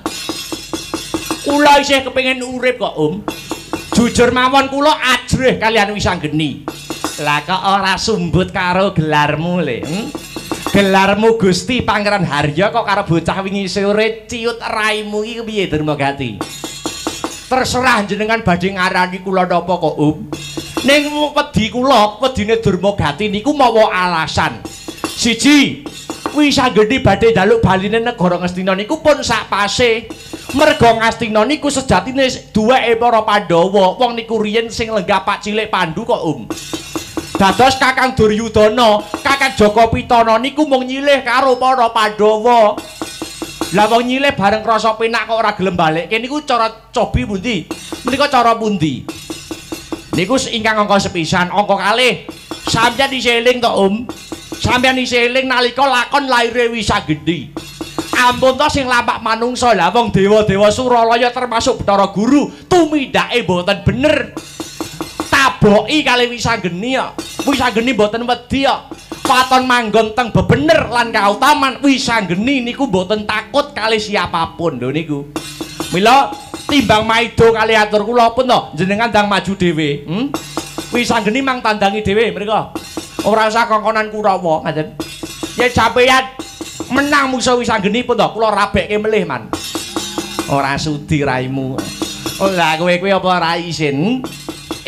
kula isih kepengin urip kok jujur mawon kula ajrih kalian Wisanggeni. Lah kok ora sumbut karo gelarmu le gelarmu Gusti Pangeran Harya kok karo bocah wingi sore ciut raimu iki piye Durmagati? Terserah jenengan badhe ngarani kula napa kok ning wedi kula wedine Durmagati niku mawa alasan siji Wisanggeni badhe njaluk baline negara Ngastina niku pun sakpase merga Ngastina niku sejatine duweke para Pandhawa wong niku riyen sing lenggah Pak Cilik Pandu kok dados Kakang Duryudana Kakang Jaka Pitana niku mung nyilih karo para Pandhawa. Lah wong nyilih bareng krasa penak kok ora gelem balekke niku cara cobi pundi? Menika cara pundi? Niku ingkang angka sepisan, angka kalih. Sampeyan diseling to, Sampeyan diseling nalika lakon laire Wisanggeni. Ampun to sing lapak manungsa. Lah wong dewa-dewa Suralaya termasuk Bathara Guru tumindake mboten bener. Taboki kali Wisanggeni ya. Wisanggeni mboten wedi ya. Paton manggon teng bebener lan kautaman Wisanggeni niku mboten takut kali siapapun lho niku. Mila timbang maido kali atur kula pun to jenengan ndang maju dhewe. Wisanggeni mang tandangi dhewe mriko. Ora usah kongkonan Kurawa ngaten. Yen sampeyan menang musuh Wisanggeni pun to kula rabekke melih man. Ora sudi raimu. Lah kowe apa ora isin?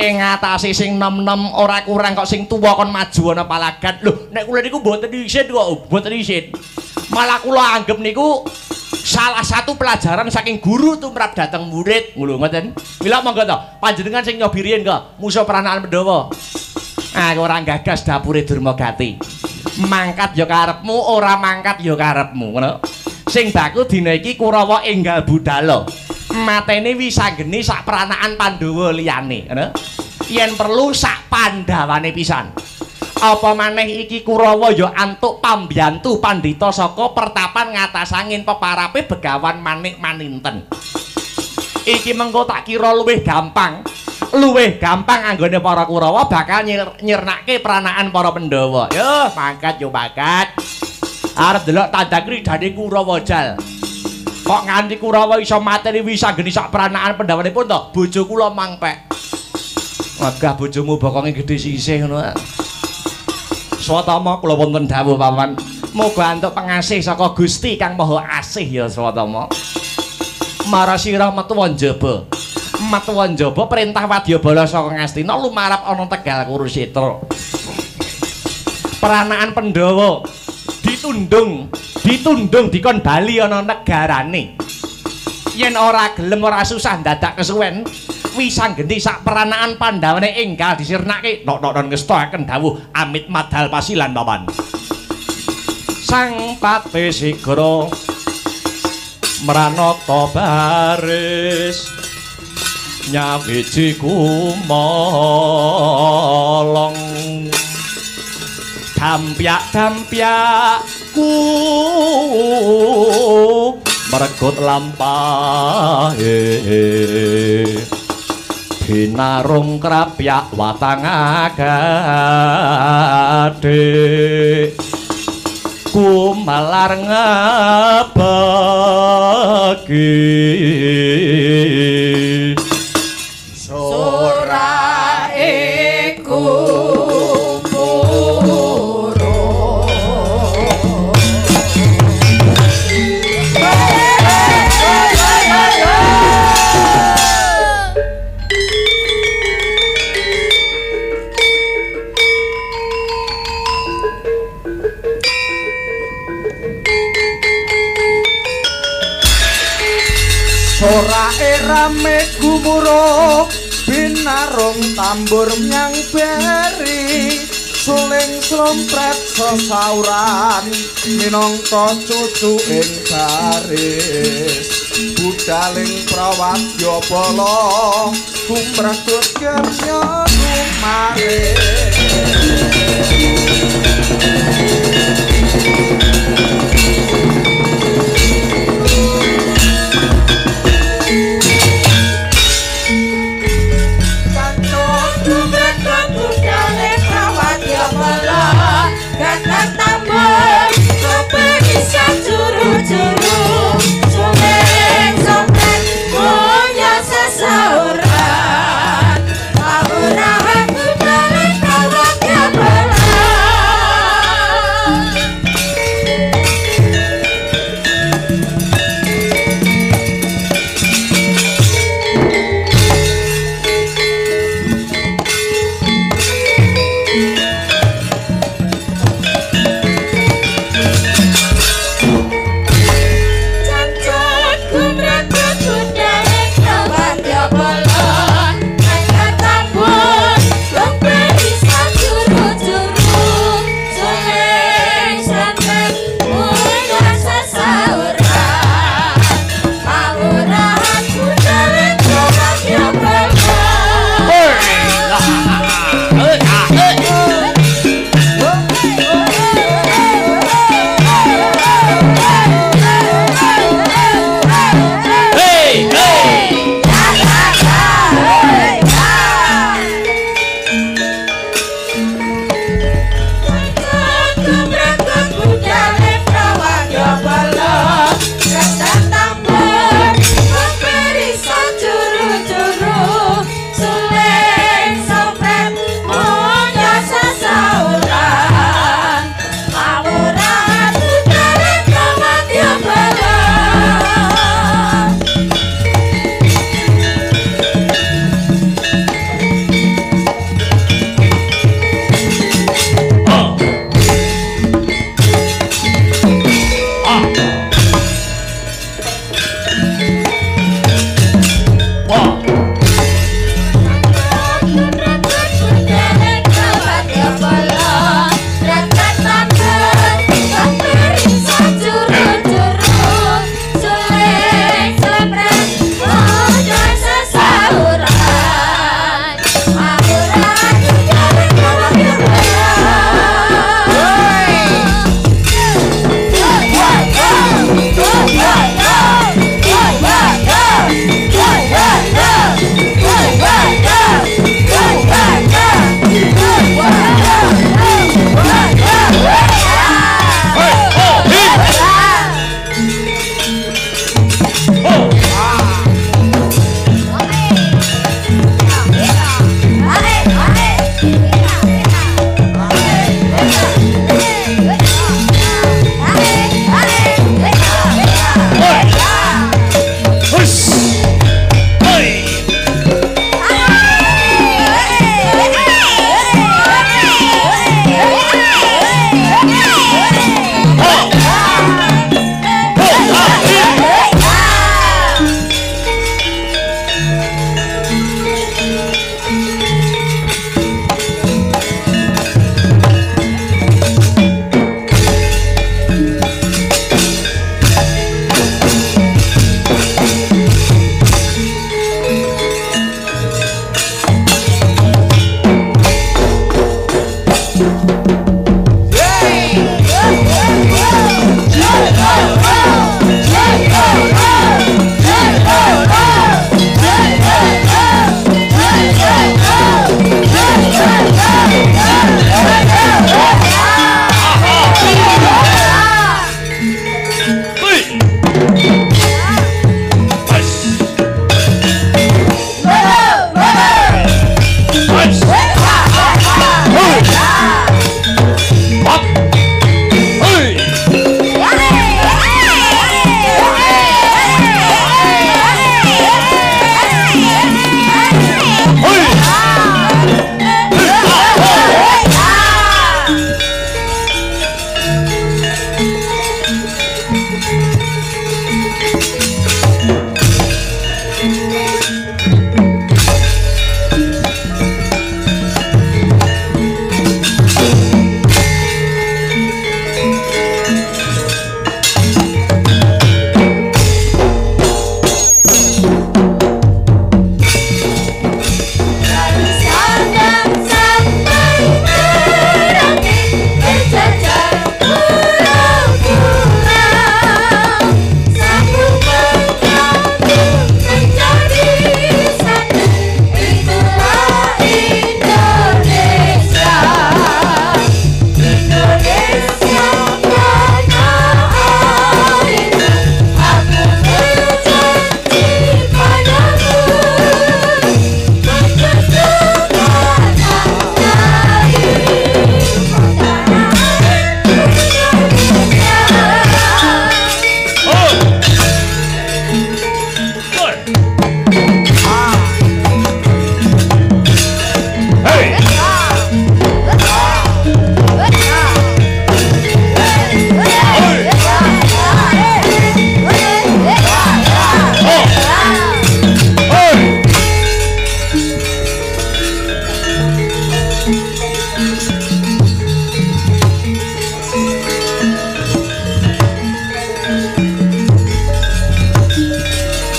ing atase sing nom-nom ora kurang kok sing tuwa kon maju ana palagan. Lho, nek kula niku mboten isin kok, mboten isin. Malah kula anggap niku salah satu pelajaran saking guru tumrap dateng murid. Ngono ngoten. Mila monggo to, panjenengan sing nyobi riyen kok musuh Pranaan Pandhawa. Ah, ora gagas dapure Durmagati. Mangkat ya karepmu, ora mangkat ya karepmu, ngono. Sing baku dina iki Kurawa enggal budala. Matene wisanggeni sak Pranaan Pandhawa liyane, ngono. Yen perlu sak Pandhawane pisan. Apa maneh iki Kurawa ya antuk pambiyantu pandhita saka pertapan ngatas angin peparape Begawan Manik Maninten. Iki mengko tak kira luwih gampang. Luwih gampang anggone para Kurawa bakal nyirnake Pranaan para Pandhawa. Yo, mangkat yo mangkat. Arep delok tanda kridane Kurawa jal. Kok nganti Kurawa iso mateni wisanggeni sak Pranaan Pandhawanipun to? Bojo kula mangpek. Wagah bojomu bokonge gedhe sisih ngono. Swatama kula wonten dawuh paman. Muga antuk pengasih saka Gusti Kang Maha Asih ya Swatama. Marasira metu njaba. Metu njaba perintah Wadyabala saka Ngastina lumarap ana Tegal Kurusetra. Pranaan Pandhawa ditundung dikon bali ana negarane. Yen ora gelem ora susah dadak kesuwen wisanggeni sak Pranaan Pandhawane enggal disirnake nok-nok ngestakaken dawuh amit madhal pasilan paman. Sang Pati Sigra mranata baris nyawiji kumolong dampyak-dampyakku meregut lampahe binarung krapyak watang agade kumalar ngebagi soraeku Sorae rame gumuruh binarung tambur nyang beri suling slompret sesauran minangka cucu ing garis budaling Prawadyabala kumregut gemya rumaris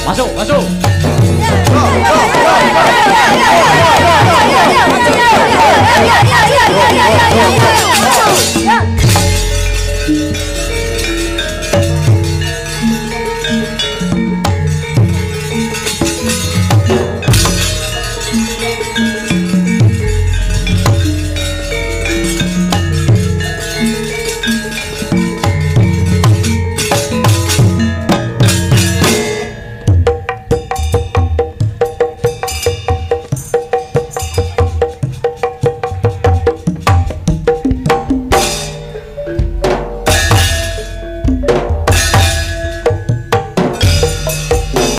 Masuk, masuk. Ya